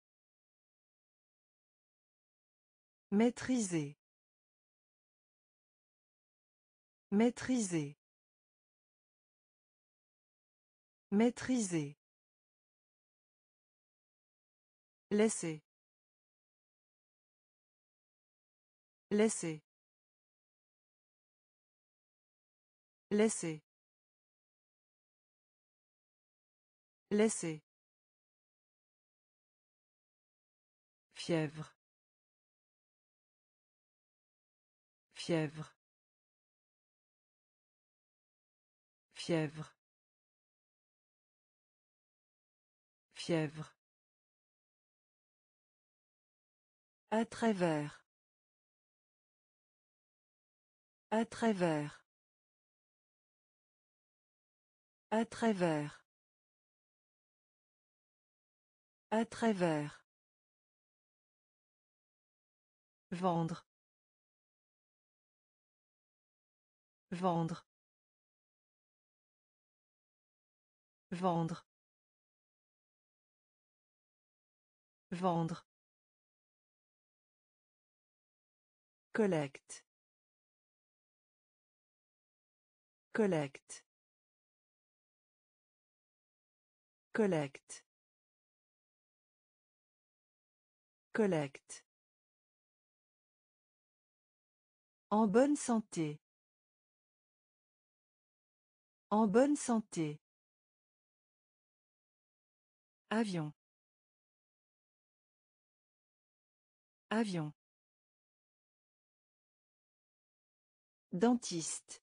Maîtriser. Maîtriser. Maîtriser. Laisser. Laisser. Laisser. Laisser. Fièvre. Fièvre. Fièvre. Fièvre. À travers. À travers. À travers. À travers. Vendre. Vendre. Vendre. Vendre. Collecte. Collecte. Collecte. Collecte. En bonne santé. En bonne santé. Avion. Avion. Dentiste.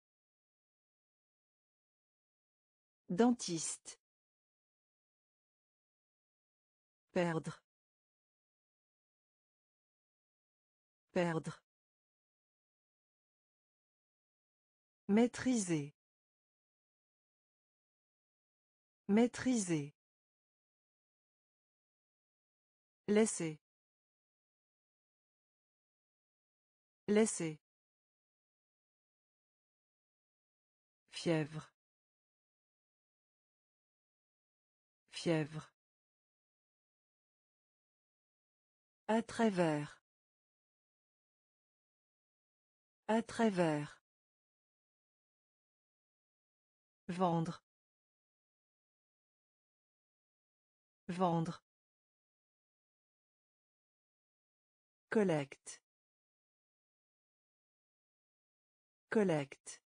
Dentiste. Perdre. Perdre. Maîtriser. Maîtriser. Laisser. Laisser. Fièvre. Fièvre. À travers. À travers. Vendre. Vendre. Collecte. Collecte.